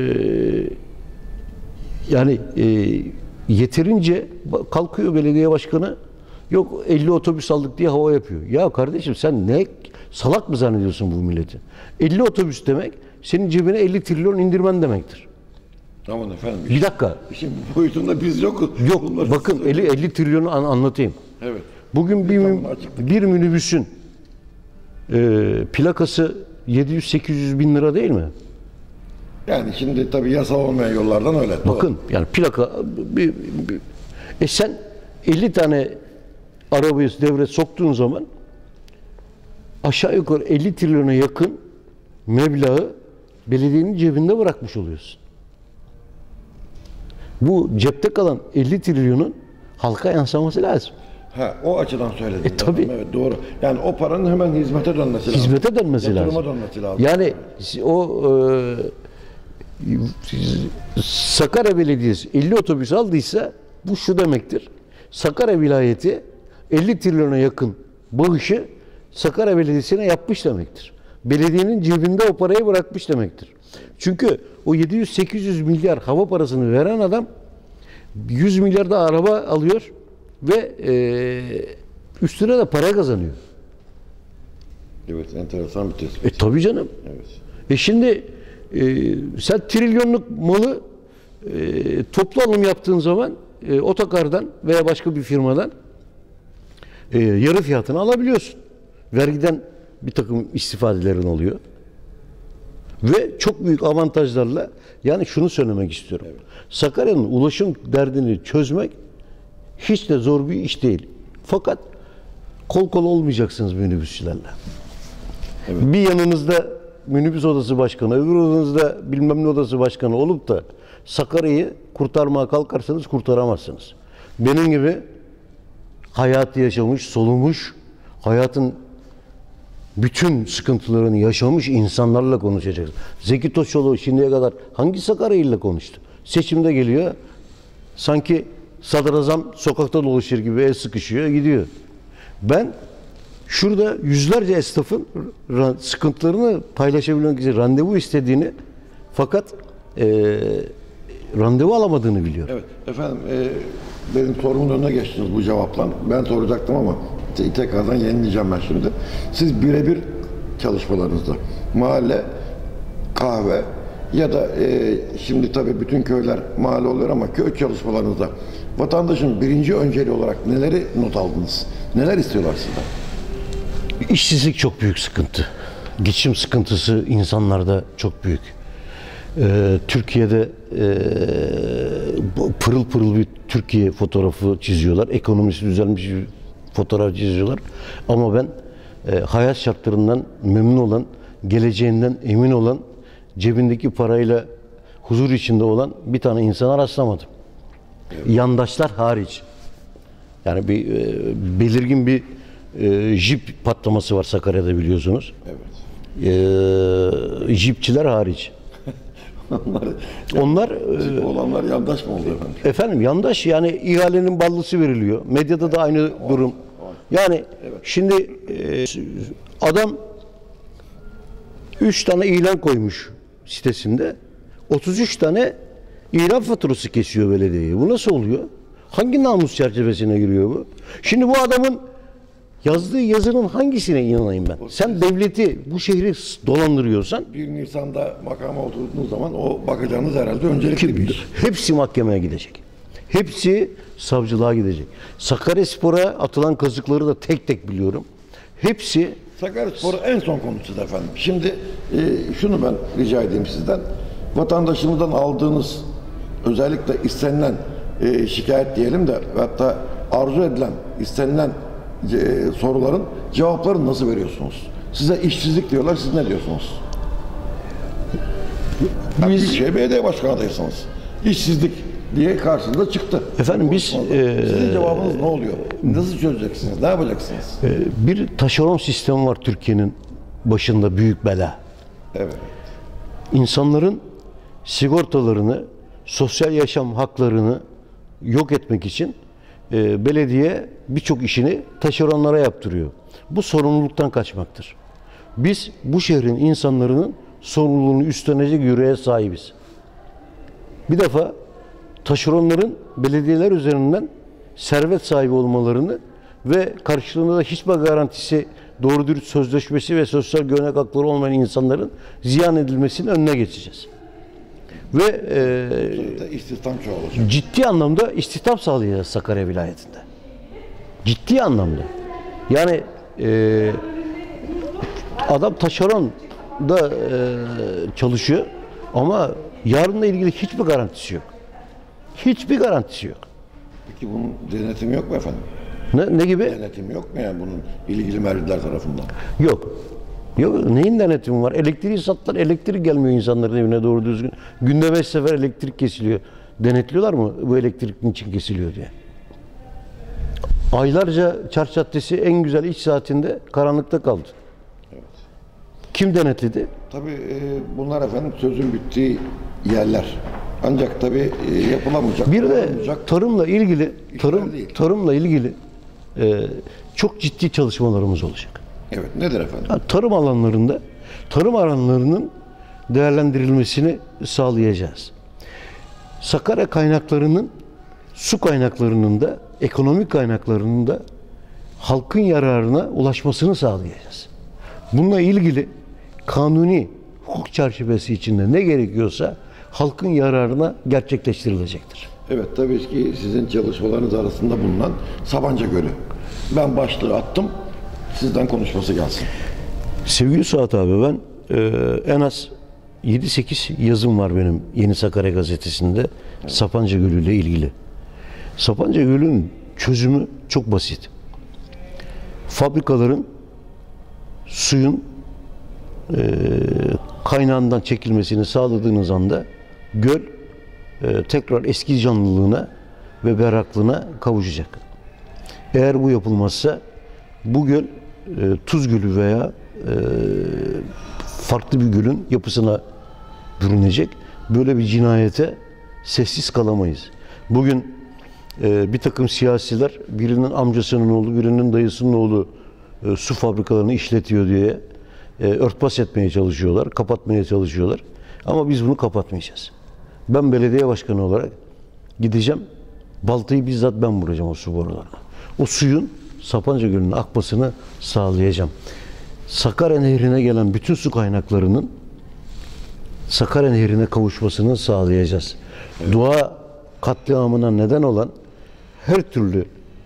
yani e, yeterince kalkıyor belediye başkanı, yok elli otobüs aldık diye hava yapıyor. Ya kardeşim sen ne salak mı zannediyorsun bu milleti? elli otobüs demek senin cebine elli trilyon indirmen demektir. Tamam efendim. Bir dakika. Şimdi bu boyutunda biz yokuz. Yok Bunları bakın elli, elli trilyonu an, anlatayım. Evet. Bugün bir, Tamam, açıklık. bir minibüsün e, plakası yedi yüz sekiz yüz bin lira değil mi? Yani şimdi tabii yasal olmayan yollardan öyle. Bakın yani plaka bir, bir, e sen elli tane arabayı devre soktuğun zaman aşağı yukarı elli trilyona yakın meblağı belediyenin cebinde bırakmış oluyorsun. Bu cepte kalan elli trilyonun halka yansıması lazım. Ha, o açıdan söyledim. E, tabii. Evet, doğru. Yani o paranın hemen hizmete dönmesi lazım. Hizmete dönmesi Yatırıma lazım. dönmesi lazım. Yani o e, Sakarya Belediyesi elli otobüs aldıysa bu şu demektir. Sakarya vilayeti elli trilyona yakın bağışı Sakarya Belediyesi'ne yapmış demektir. Belediyenin cebinde o parayı bırakmış demektir. Çünkü o yedi yüz sekiz yüz milyar hava parasını veren adam yüz milyar da araba alıyor ve e, üstüne de para kazanıyor. Evet, enteresan bir tespit. E tabii canım. Evet. E şimdi e, sen trilyonluk malı e, toplu alım yaptığın zaman e, otokardan veya başka bir firmadan e, yarı fiyatını alabiliyorsun. Vergiden bir takım istifadelerin oluyor. Ve çok büyük avantajlarla, yani şunu söylemek istiyorum. Evet. Sakarya'nın ulaşım derdini çözmek hiç de zor bir iş değil. Fakat kol kol olmayacaksınız minibüsçülerle. Evet. Bir yanınızda minibüs odası başkanı, öbür odanızda bilmem ne odası başkanı olup da Sakarya'yı kurtarmaya kalkarsanız kurtaramazsınız. Benim gibi hayatı yaşamış, solumuş, hayatın bütün sıkıntılarını yaşamış insanlarla konuşacaksın. Zeki Toşoğlu şimdiye kadar hangi Sakarya ile konuştu? Seçimde geliyor, sanki sadrazam sokakta dolaşır gibi el sıkışıyor, gidiyor. Ben şurada yüzlerce esnafın sıkıntılarını paylaşabilmek için randevu istediğini, fakat e, randevu alamadığını biliyorum. Evet efendim, e, benim sorumun önüne geçtiniz bu cevapla. Ben soracaktım ama te tekrardan yenileyeceğim ben şimdi. Siz birebir çalışmalarınızda mahalle, kahve, ya da e, şimdi tabii bütün köyler mahalle oluyor ama köy çalışmalarınızda vatandaşın birinci önceliği olarak neleri not aldınız? Neler istiyorlar sizden? İşsizlik çok büyük sıkıntı. Geçim sıkıntısı insanlarda çok büyük. Ee, Türkiye'de e, pırıl pırıl bir Türkiye fotoğrafı çiziyorlar. Ekonomisi düzelmiş bir fotoğraf çiziyorlar. Ama ben e, hayat şartlarından memnun olan, geleceğinden emin olan, cebindeki parayla huzur içinde olan bir tane insana rastlamadım. Evet. Yandaşlar hariç. Yani bir e, belirgin bir e, jip patlaması var Sakarya'da biliyorsunuz. Evet. E, jipçiler hariç. onlar Onlar e, olanlar yandaş mı oldu efendim? Efendim yandaş, yani ihalenin ballısı veriliyor. Medyada da aynı o, durum. O. Yani evet. Şimdi e, adam üç tane ilan koymuş sitesinde. otuz üç tane ilan faturası kesiyor belediyeyi. Bu nasıl oluyor? Hangi namus çerçevesine giriyor bu? Şimdi bu adamın yazdığı yazının hangisine inanayım ben? Sen devleti, bu şehri dolandırıyorsan bir Nisan'da makama oturduğunuz zaman o bakacağınız herhalde öncelikli bir iş. Hepsi mahkemeye gidecek. Hepsi savcılığa gidecek. Sakaryaspor'a atılan kazıkları da tek tek biliyorum. Hepsi Sakaryaspor'u en son konuşacağız efendim. Şimdi e, şunu ben rica edeyim sizden. Vatandaşımızdan aldığınız özellikle istenilen e, şikayet diyelim de hatta arzu edilen, istenilen e, soruların cevaplarını nasıl veriyorsunuz? Size işsizlik diyorlar, siz ne diyorsunuz? Biz Büyükşehir Belediye Başkanı adayısınız. İşsizlik diye karşınıza çıktı. Efendim biz e, sizin cevabınız ne oluyor? Nasıl çözeceksiniz? Ne yapacaksınız? E, bir taşeron sistemi var Türkiye'nin başında, büyük bela. Evet. İnsanların sigortalarını, sosyal yaşam haklarını yok etmek için e, belediye birçok işini taşeronlara yaptırıyor. Bu sorumluluktan kaçmaktır. Biz bu şehrin insanların sorumluluğunu üstlenecek yüreğe sahibiz. Bir defa taşeronların belediyeler üzerinden servet sahibi olmalarını ve karşılığında da hiçbir garantisi, doğru dürüst sözleşmesi ve sosyal güvenek hakları olmayan insanların ziyan edilmesinin önüne geçeceğiz. Ve e, istihdam çoğalacak. Ciddi anlamda istihdam sağlayacağız Sakarya vilayetinde. Ciddi anlamda. Yani e, adam taşeron da e, çalışıyor ama yarınla ilgili hiçbir garantisi yok. Hiçbir garantisi yok. Peki bunun denetimi yok mu efendim? Ne, ne gibi? Denetim yok mu yani bunun ilgili merciler tarafından? Yok. Yok. Neyin denetimi var? Elektriği sattılar. Elektrik gelmiyor insanların evine doğru düzgün. Günde beş sefer elektrik kesiliyor. Denetliyorlar mı bu elektrik niçin kesiliyor diye? Aylarca Çarşı Caddesi en güzel iş saatinde karanlıkta kaldı. Evet. Kim denetledi? Tabii e, bunlar efendim sözün bittiği yerler. Ancak tabii e, yapılamayacak. Bir de tarımla ilgili tarım değil. tarımla ilgili e, çok ciddi çalışmalarımız olacak. Evet. Nedir efendim? Yani tarım alanlarında tarım alanlarının değerlendirilmesini sağlayacağız. Sakarya kaynaklarının, su kaynaklarının da, ekonomik kaynaklarının da halkın yararına ulaşmasını sağlayacağız. Bununla ilgili kanuni hukuk çerçevesi içinde ne gerekiyorsa halkın yararına gerçekleştirilecektir. Evet, tabii ki sizin çalışmalarınız arasında bulunan Sapanca Gölü. Ben başlığı attım, sizden konuşması gelsin. Sevgili Suat abi, ben e, en az yedi sekiz yazım var benim Yeni Sakarya Gazetesi'nde, evet. Sapanca Gölü ile ilgili. Sapanca Gölü'nün çözümü çok basit. Fabrikaların suyun e, kaynağından çekilmesini sağladığınız anda göl e, tekrar eski canlılığına ve berraklığına kavuşacak. Eğer bu yapılmazsa bu göl e, Tuz Gölü veya e, farklı bir gölün yapısına bürünecek. Böyle bir cinayete sessiz kalamayız. Bugün e, bir takım siyasiler birinin amcasının oğlu, birinin dayısının oğlu e, su fabrikalarını işletiyor diye e, örtbas etmeye çalışıyorlar, kapatmaya çalışıyorlar. Ama biz bunu kapatmayacağız. Ben belediye başkanı olarak gideceğim, baltayı bizzat ben vuracağım o su borularına. O suyun Sapanca Gölü'nün akmasını sağlayacağım. Sakarya Nehri'ne gelen bütün su kaynaklarının Sakarya Nehri'ne kavuşmasını sağlayacağız. Evet. Doğa katliamına neden olan her türlü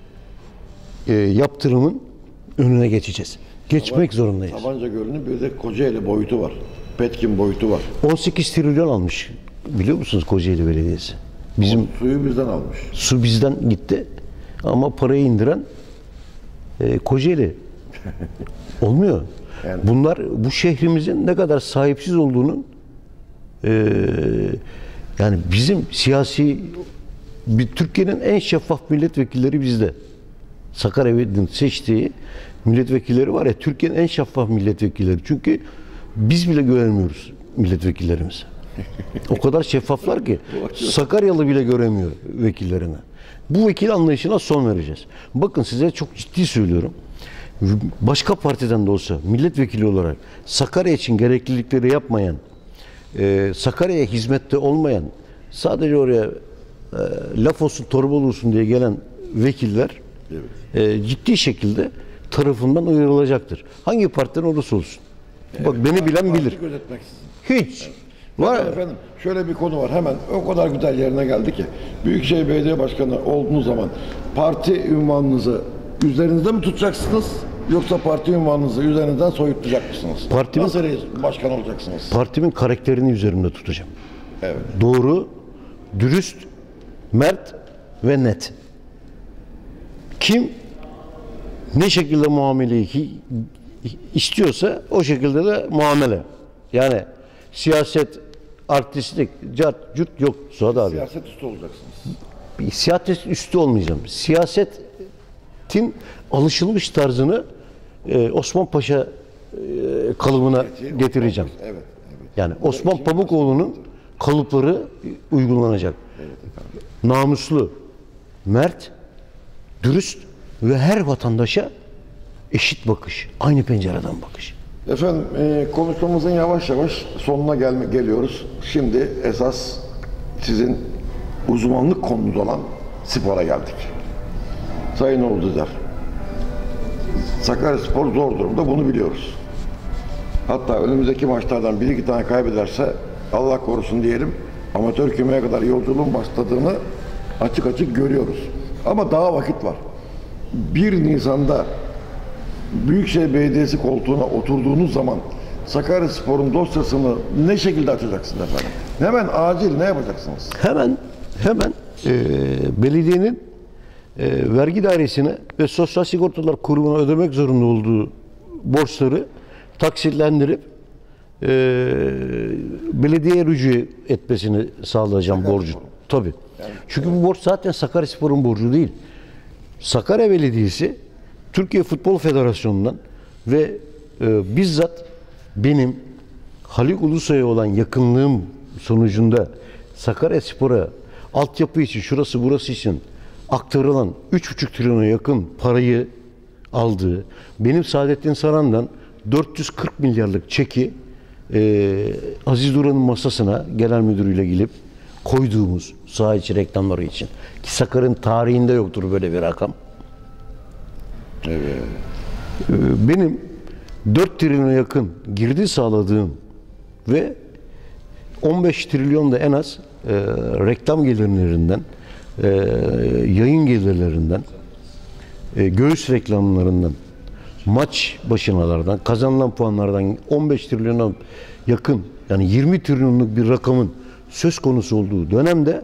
e, yaptırımın önüne geçeceğiz. Geçmek Taban, zorundayız. Sabanca Gölü'nün bir de Kocaeli boyutu var. Petkim boyutu var. on sekiz trilyon almış. Biliyor musunuz Kocaeli Belediyesi? Bizim o suyu bizden almış. Su bizden gitti. Ama parayı indiren e, Kocaeli. Olmuyor. Yani. Bunlar bu şehrimizin ne kadar sahipsiz olduğunun e, yani bizim siyasi bir Türkiye'nin en şeffaf milletvekilleri bizde. Sakarya'nın seçtiği milletvekilleri var ya, Türkiye'nin en şeffaf milletvekilleri. Çünkü biz bile göremiyoruz milletvekillerimizi. O kadar şeffaflar ki Sakaryalı bile göremiyor vekillerini. Bu vekil anlayışına son vereceğiz. Bakın size çok ciddi söylüyorum. Başka partiden de olsa milletvekili olarak Sakarya için gereklilikleri yapmayan, e, Sakarya'ya hizmette olmayan, sadece oraya e, laf olsun torba olsun diye gelen vekiller evet. e, ciddi şekilde tarafından uyarılacaktır. Hangi partiden olursa olsun. Evet. Bak beni bilen bilir. Hiç. Evet. Var. Efendim şöyle bir konu var, hemen o kadar güzel yerine geldi ki, Büyükşehir Belediye Başkanı olduğunuz zaman parti ünvanınızı üzerinizde mi tutacaksınız, yoksa parti ünvanınızı üzerinizden soyutlayacak mısınız? Partimin, nasıl başkan olacaksınız? Partimin karakterini üzerimde tutacağım. Evet. Doğru, dürüst, mert ve net. Kim ne şekilde muameleyi istiyorsa o şekilde de muamele. Yani siyaset, artistlik, cart, cürt yok Suat abi. Siyaset üstü olacaksınız. Siyaset üstü olmayacağım. Siyasetin alışılmış tarzını e, Osman Paşa e, kalıbına Gerçi, getireceğim. Osman, evet, evet. Yani bu Osman Pamukoğlu'nun kalıpları uygulanacak. Evet, namuslu, mert, dürüst ve her vatandaşa eşit bakış, aynı pencereden bakış. Efendim e, konuşmamızın yavaş yavaş sonuna gelme, geliyoruz. Şimdi esas sizin uzmanlık konunuz olan spora geldik. Sayın Oğuz Dizer, Sakaryaspor zor durumda, bunu biliyoruz. Hatta önümüzdeki maçlardan bir iki tane kaybederse Allah korusun diyelim, amatör kümeye kadar yolculuğun başladığını açık açık görüyoruz. Ama daha vakit var. bir Nisan'da Büyükşehir Belediyesi koltuğuna oturduğunuz zaman Sakaryaspor'un dosyasını ne şekilde açacaksınız efendim? Hemen acil ne yapacaksınız? Hemen hemen e, belediyenin e, vergi dairesine ve Sosyal Sigortalar Kurumu'na ödemek zorunda olduğu borçları taksitlendirip e, belediyeye rücu etmesini sağlayacağım borcu. Tabii. Yani, çünkü evet. Bu borç zaten Sakaryaspor'un borcu değil. Sakarya Belediyesi Türkiye Futbol Federasyonu'ndan ve e, bizzat benim Haluk Ulusoy'a olan yakınlığım sonucunda Sakaryaspor'a altyapı için, şurası burası için aktarılan üç buçuk trilyona yakın parayı aldığı, benim Saadettin Saran'dan dört yüz kırk milyarlık çeki e, Aziz Duran'ın masasına genel müdürüyle gelip koyduğumuz saha içi reklamları için. Ki Sakarya'nın tarihinde yoktur böyle bir rakam. Evet. Benim dört trilyona yakın girdi sağladığım ve on beş trilyon da en az e, reklam gelirlerinden, e, yayın gelirlerinden, e, göğüs reklamlarından, maç başınalardan, kazanılan puanlardan on beş trilyona yakın, yani yirmi trilyonluk bir rakamın söz konusu olduğu dönemde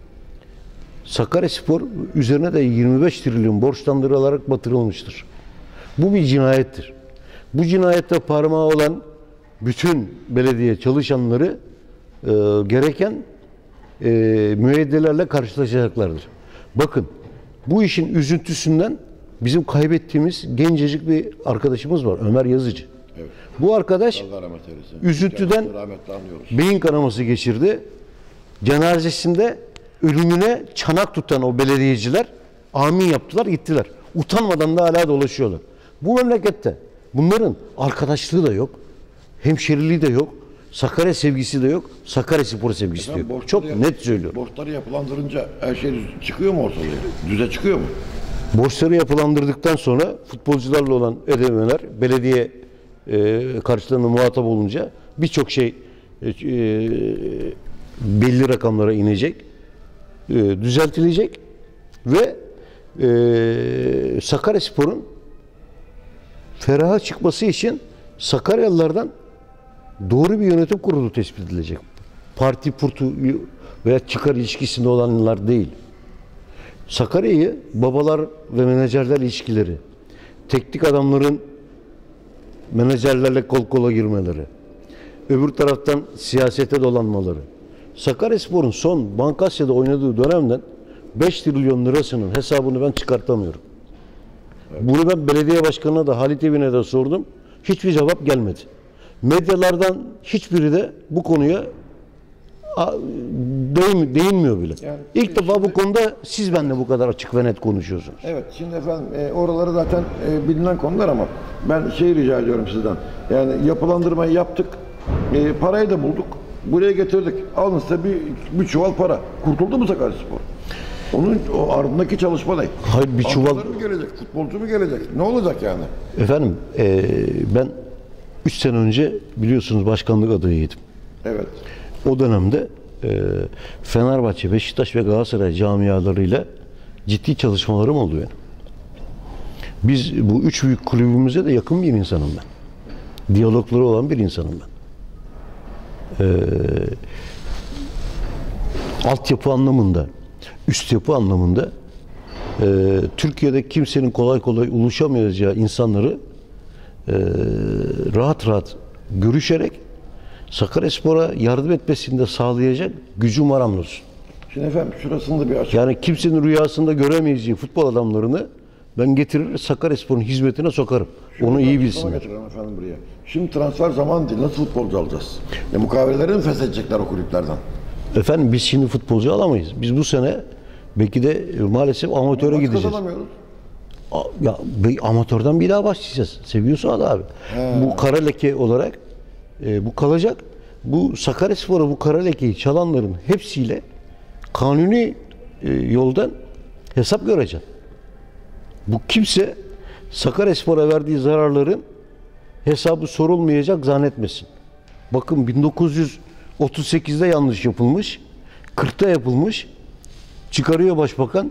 Sakaryaspor üzerine de yirmi beş trilyon borçlandırılarak batırılmıştır. Bu bir cinayettir. Bu cinayette parmağı olan bütün belediye çalışanları e, gereken e, müeyyidelerle karşılaşacaklardır. Bakın, bu işin üzüntüsünden bizim kaybettiğimiz gencecik bir arkadaşımız var, Ömer Yazıcı. Evet. Bu arkadaş üzüntüden beyin kanaması geçirdi. Cenazesinde ölümüne çanak tutan o belediyeciler amin yaptılar, gittiler. Utanmadan da hala dolaşıyorlar. Bu memlekette bunların arkadaşlığı da yok, hemşeriliği de yok, Sakarya sevgisi de yok, Sakaryaspor sevgisi de yok. Çok net söylüyorum. Borçları yapılandırınca her şey çıkıyor mu ortalığa? Düze çıkıyor mu? Borçları yapılandırdıktan sonra futbolcularla olan ödemeler, belediye e, karşılarına muhatap olunca birçok şey e, e, belli rakamlara inecek, e, düzeltilecek ve e, Sakaryaspor'un feraha çıkması için Sakaryalılardan doğru bir yönetim kurulu tespit edilecek. Parti purtu veya çıkar ilişkisinde olanlar değil. Sakarya'yı babalar ve menajerler ilişkileri, teknik adamların menajerlerle kol kola girmeleri, öbür taraftan siyasete dolanmaları. Sakaryaspor'un son Bankasya'da oynadığı dönemden beş trilyon lirasının hesabını ben çıkartamıyorum. Bunu ben belediye başkanına da Halit Evi'ne de sordum. Hiçbir cevap gelmedi. Medyalardan hiçbiri de bu konuya değin, değinmiyor bile. Yani İlk defa şimdi, bu konuda siz benimle bu kadar açık ve net konuşuyorsunuz. Evet, şimdi efendim e, oraları zaten e, bilinen konular ama ben şey rica ediyorum sizden. Yani yapılandırmayı yaptık, e, parayı da bulduk, buraya getirdik. Alın size bir, bir çuval para. Kurtuldu mu Sakaryaspor? Onun o ardındaki çalışma ne? Hayır, bir çuval... mı gelecek, futbolcu mu gelecek? Ne olacak yani? Efendim, e, ben üç sene önce biliyorsunuz başkanlık adayıydım. Evet. O dönemde e, Fenerbahçe, Beşiktaş ve Galatasaray camialarıyla ciddi çalışmalarım oldu benim. Biz bu üç büyük kulübümüze de yakın bir insanım ben. Diyalogları olan bir insanım ben. E, altyapı anlamında, üst yapı anlamında e, Türkiye'de kimsenin kolay kolay ulaşamayacağı insanları e, rahat rahat görüşerek Sakaryaspor'a yardım etmesini de sağlayacak gücüm var hamdolsun. Şimdi efendim şurasında bir açık. Yani kimsenin rüyasında göremeyeceği futbol adamlarını ben getirir Sakaryaspor'un hizmetine sokarım. Şunu onu iyi bilsinler. Efendim buraya. Şimdi transfer zaman değil. Nasıl futbolcu alacağız? Ya mukaveleleri mi feshedecekler o kulüplerden? Efendim biz şimdi futbolcu alamayız. Biz bu sene belki de maalesef amatöre Maç gideceğiz. A, ya amatörden bir daha başlayacağız. Seviyorsa da abi. He. Bu kara leke olarak e, bu kalacak. Bu Sakaryaspor'a bu kara lekeyi çalanların hepsiyle kanuni e, yoldan hesap göreceğim. Bu kimse Sakaryaspor'a verdiği zararların hesabı sorulmayacak zannetmesin. Bakın bin dokuz yüz otuz sekizde yanlış yapılmış, kırkta yapılmış, çıkarıyor başbakan,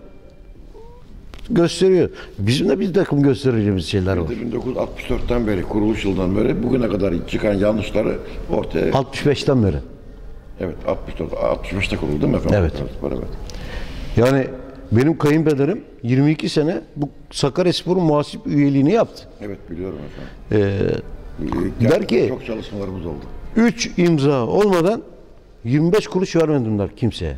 gösteriyor. Bizim de bir takım göstereceğimiz şeyler var. bin dokuz yüz altmış dörtten beri, kuruluş yıldan beri bugüne kadar çıkan yanlışları ortaya... altmış beşten beri. Evet, altmış dört, altmış beşte kuruldu değil mi efendim? Evet. Evet. Yani benim kayınpederim yirmi iki sene bu Sakaryaspor'un muhasip üyeliğini yaptı. Evet, biliyorum efendim. Ee, der ki, çok çalışmalarımız oldu. üç imza olmadan yirmi beş kuruş vermedim der kimseye.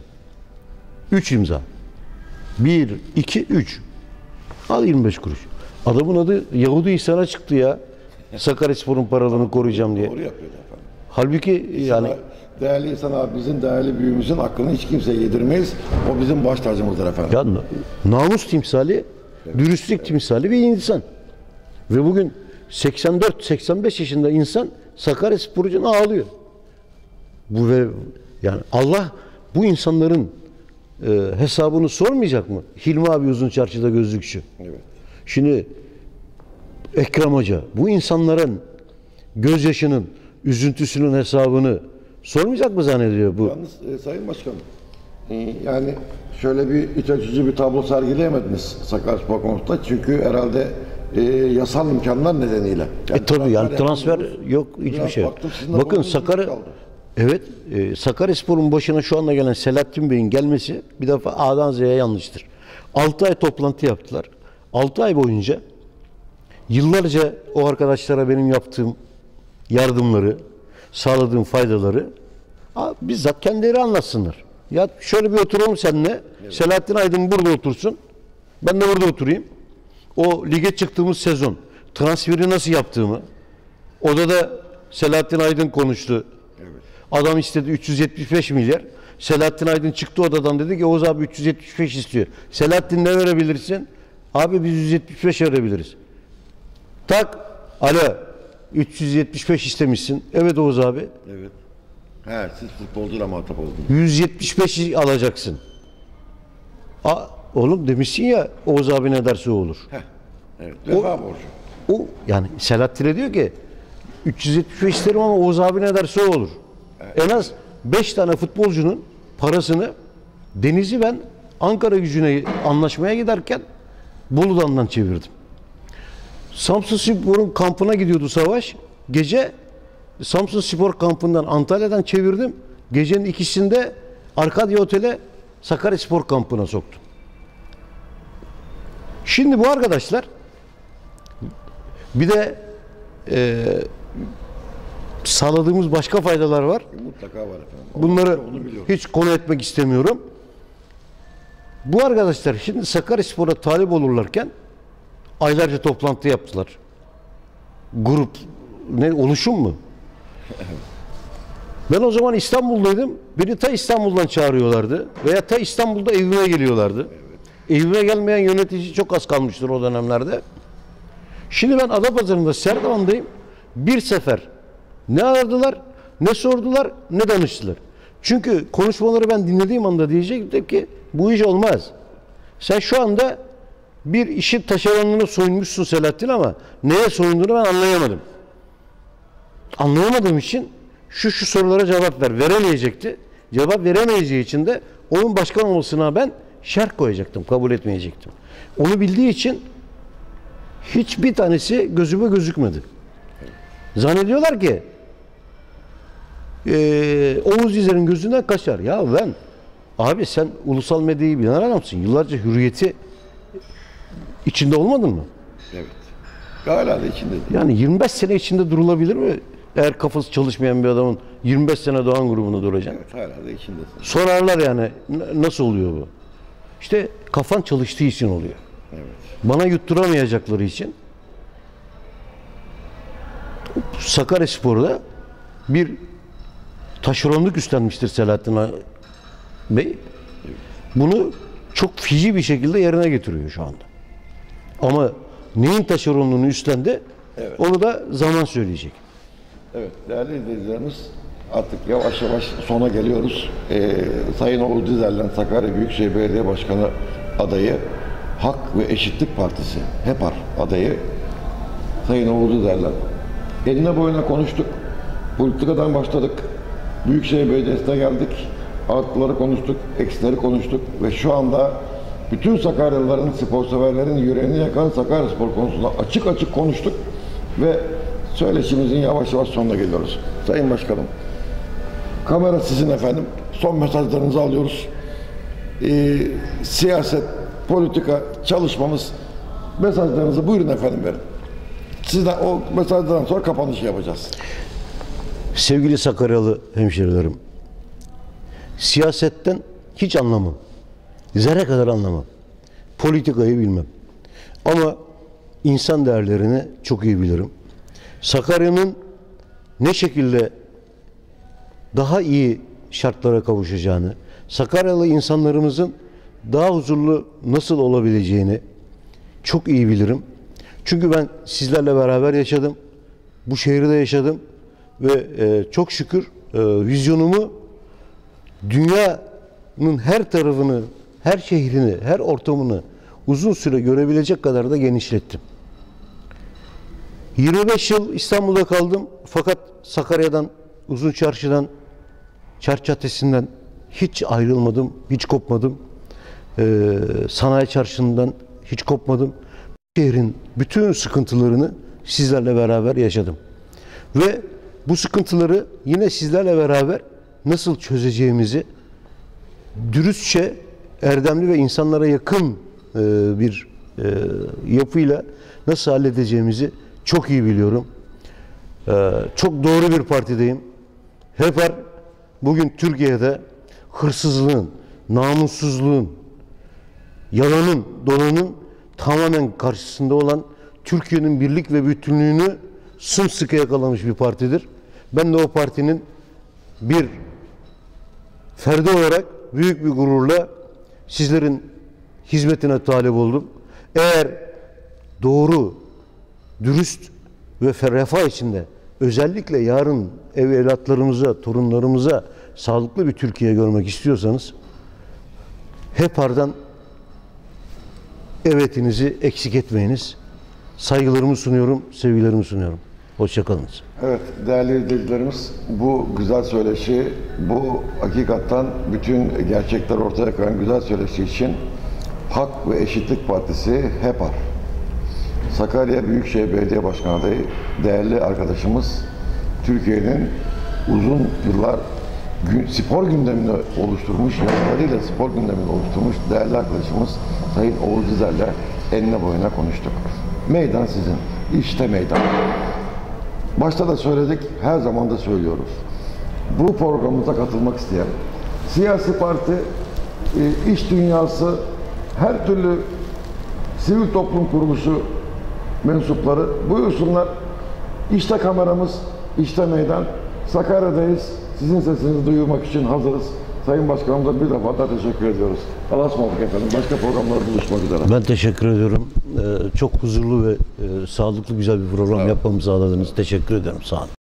üç imza. bir, iki, üç. Al yirmi beş kuruş. Adamın adı Yahudi İhsan'a çıktı ya. Sakaryaspor'un paralarını koruyacağım diye. Doğru yapıyordu efendim. Halbuki yani... Değerli İhsan abi, bizim değerli büyüğümüzün hakkını hiç kimseye yedirmeyiz. O bizim baş tacımızdır efendim. Ya namus timsali, evet, dürüstlük evet. timsali bir insan. Ve bugün seksen dört seksen beş yaşında insan Sakaryaspor'cuna ağlıyor. Bu ve yani Allah bu insanların e, hesabını sormayacak mı? Hilmi abi Uzun Çarşı'da gözlükçü. Evet. Şimdi Ekrem Hoca bu insanların gözyaşının, üzüntüsünün hesabını sormayacak mı zannediyor bu? Yalnız e, Sayın Başkanım, e, yani şöyle bir iç açıcı bir tablo sergileyemediniz Sakaryaspor konusunda. Çünkü herhalde e, yasal imkanlar nedeniyle. Yani e tabii yani transfer yok, hiçbir şey yok. Bakın Sakarya, evet, e, Sakaryaspor'un başına şu anda gelen Selahattin Bey'in gelmesi bir defa A'dan Z'ye yanlıştır. altı ay toplantı yaptılar. altı ay boyunca yıllarca o arkadaşlara benim yaptığım yardımları, sağladığım faydaları bizzat kendileri anlatsınlar. Ya şöyle bir oturalım seninle. Evet. Selahattin Aydın burada otursun. Ben de burada oturayım. O lige çıktığımız sezon transferi nasıl yaptığımı odada Selahattin Aydın konuştu. Evet. Adam istedi üç yüz yetmiş beş milyar. Selahattin Aydın çıktı odadan, dedi ki Oğuz abi üç yüz yetmiş beş istiyor. Selahattin ne verebilirsin? Abi biz yüz yetmiş beş verebiliriz. Tak. Alo. üç yüz yetmiş beş istemişsin. Evet Oğuz abi. Evet. He, siz futbolcuyla muhatap oldunuz. yüz yetmiş beş alacaksın. A, oğlum demişsin ya Oğuz abi ne derse o olur. Heh. Evet. Vefa borcu. O yani Selahattin'e diyor ki üç yüz yetmiş beş isterim ama Oğuz abi ne derse o olur. En az beş tane futbolcunun parasını Deniz'i ben Ankara Gücü'ne anlaşmaya giderken Bolu'dan çevirdim. Samsunspor'un kampına gidiyordu Savaş. Gece Samsunspor kampından Antalya'dan çevirdim. Gecenin ikisinde Arkadya Otel'e Sakaryaspor kampına soktum. Şimdi bu arkadaşlar bir de e, sağladığımız başka faydalar var. Mutlaka var efendim. Bunları hiç konu etmek istemiyorum. Bu arkadaşlar şimdi Sakaryaspor'a talip olurlarken aylarca toplantı yaptılar. Grup ne oluşum mu? Ben o zaman İstanbul'daydım. Beni ta İstanbul'dan çağırıyorlardı. Veya ta İstanbul'da evime geliyorlardı. Evet. Evime gelmeyen yönetici çok az kalmıştır o dönemlerde. Şimdi ben Adapazarı'nda Serdivan'dayım. Bir sefer ne aradılar, ne sordular, ne danıştılar. Çünkü konuşmaları ben dinlediğim anda diyecektim ki bu iş olmaz. Sen şu anda bir işin taşeronluğuna soyunmuşsun Selahattin ama neye soyunduğunu ben anlayamadım. Anlayamadığım için şu şu sorulara cevap ver. Veremeyecekti. Cevap veremeyeceği için de onun başkan olmasına ben şerh koyacaktım. Kabul etmeyecektim. Onu bildiği için hiçbir tanesi gözüme gözükmedi. Zannediyorlar ki e, Oğuz Yüzer'in gözünden kaçar. Ya ben abi sen ulusal medyayı bilen adamsın. Yıllarca Hürriyet'i içinde olmadın mı? Evet. Hala da içinde. Yani yirmi beş sene içinde durulabilir mi? Eğer kafası çalışmayan bir adamın yirmi beş sene Doğan grubuna duracak. Evet, hala da içindesin. Sorarlar yani nasıl oluyor bu? İşte kafan çalıştığı için oluyor. Evet. Bana yutturamayacakları için Sakaryaspor'da bir taşeronluk üstlenmiştir Selahattin Bey. Bunu çok fici bir şekilde yerine getiriyor şu anda. Ama neyin taşeronluğunu üstlendi? Evet. Onu da zaman söyleyecek. Evet, değerli izleyicilerimiz, artık yavaş yavaş sona geliyoruz. Ee, Sayın Oğuz Dizer'le Sakarya Büyükşehir Belediye Başkanı adayı, Hak ve Eşitlik Partisi, HEPAR adayı Sayın Oğuz Dizer'le eline boyuna konuştuk. Politikadan başladık. Büyükşehir Belediyesi'ne geldik. Artıları konuştuk, eksileri konuştuk ve şu anda bütün Sakaryalıların, spor severlerin yüreğini yakan Sakaryaspor konusunda açık açık konuştuk ve söyleşimizin yavaş yavaş sonuna geliyoruz. Sayın Başkanım, kamera sizin efendim. Son mesajlarınızı alıyoruz. Ee, siyaset, politika, çalışmamız, mesajlarınızı buyurun efendim verin. Sizden o mesajlardan sonra kapanışı yapacağız. Sevgili Sakaryalı hemşerilerim, siyasetten hiç anlamam. Zerre kadar anlamam. Politikayı bilmem. Ama insan değerlerini çok iyi bilirim. Sakarya'nın ne şekilde daha iyi şartlara kavuşacağını, Sakaryalı insanlarımızın daha huzurlu nasıl olabileceğini çok iyi bilirim. Çünkü ben sizlerle beraber yaşadım. Bu şehirde yaşadım. Ve e, çok şükür e, vizyonumu dünyanın her tarafını, her şehrini, her ortamını uzun süre görebilecek kadar da genişlettim. yirmi beş yıl İstanbul'da kaldım. Fakat Sakarya'dan, Uzun Çarşı'dan, Çarşı Caddesi'nden hiç ayrılmadım, hiç kopmadım. Ee, Sanayi Çarşı'ndan hiç kopmadım. Şehrin bütün sıkıntılarını sizlerle beraber yaşadım. Ve bu sıkıntıları yine sizlerle beraber nasıl çözeceğimizi dürüstçe, erdemli ve insanlara yakın e, bir e, yapıyla nasıl halledeceğimizi çok iyi biliyorum. E, çok doğru bir partideyim. HEPAR bugün Türkiye'de hırsızlığın, namussuzluğun, yalanın, dolanın tamamen karşısında olan, Türkiye'nin birlik ve bütünlüğünü sımsıkı yakalamış bir partidir. Ben de o partinin bir ferdi olarak büyük bir gururla sizlerin hizmetine talip oldum. Eğer doğru, dürüst ve refah içinde, özellikle yarın ev evlatlarımıza, torunlarımıza sağlıklı bir Türkiye görmek istiyorsanız HEPAR'dan evetinizi eksik etmeyiniz. Saygılarımı sunuyorum, sevgilerimi sunuyorum. Hoşçakalınız. Evet, değerli izleyicilerimiz, bu güzel söyleşi, bu hakikaten bütün gerçekler ortaya koyan güzel söyleşi için Hak ve Eşitlik Partisi HEPAR, Sakarya Büyükşehir Belediye Başkanı adayı, değerli arkadaşımız, Türkiye'nin uzun yıllar gün, spor gündemini oluşturmuş, yazılarıyla spor gündemini oluşturmuş değerli arkadaşımız Sayın Oğuz Dizer'le enine boyuna konuştuk. Meydan sizin, işte meydan. Başta da söyledik, her zaman da söylüyoruz. Bu programımıza katılmak isteyen, siyasi parti, e, iş dünyası, her türlü sivil toplum kuruluşu mensupları buyursunlar. İşte kameramız, işte meydan. Sakarya'dayız. Sizin sesinizi duyurmak için hazırız. Sayın Başkanımıza bir defa da teşekkür ediyoruz. Allah'a ısmarladık efendim. Başka programlarda buluşmak üzere. Ben teşekkür ediyorum. Ee, çok huzurlu ve e, sağlıklı güzel bir program yapmamı sağladınız. Teşekkür ederim. Sağ olun.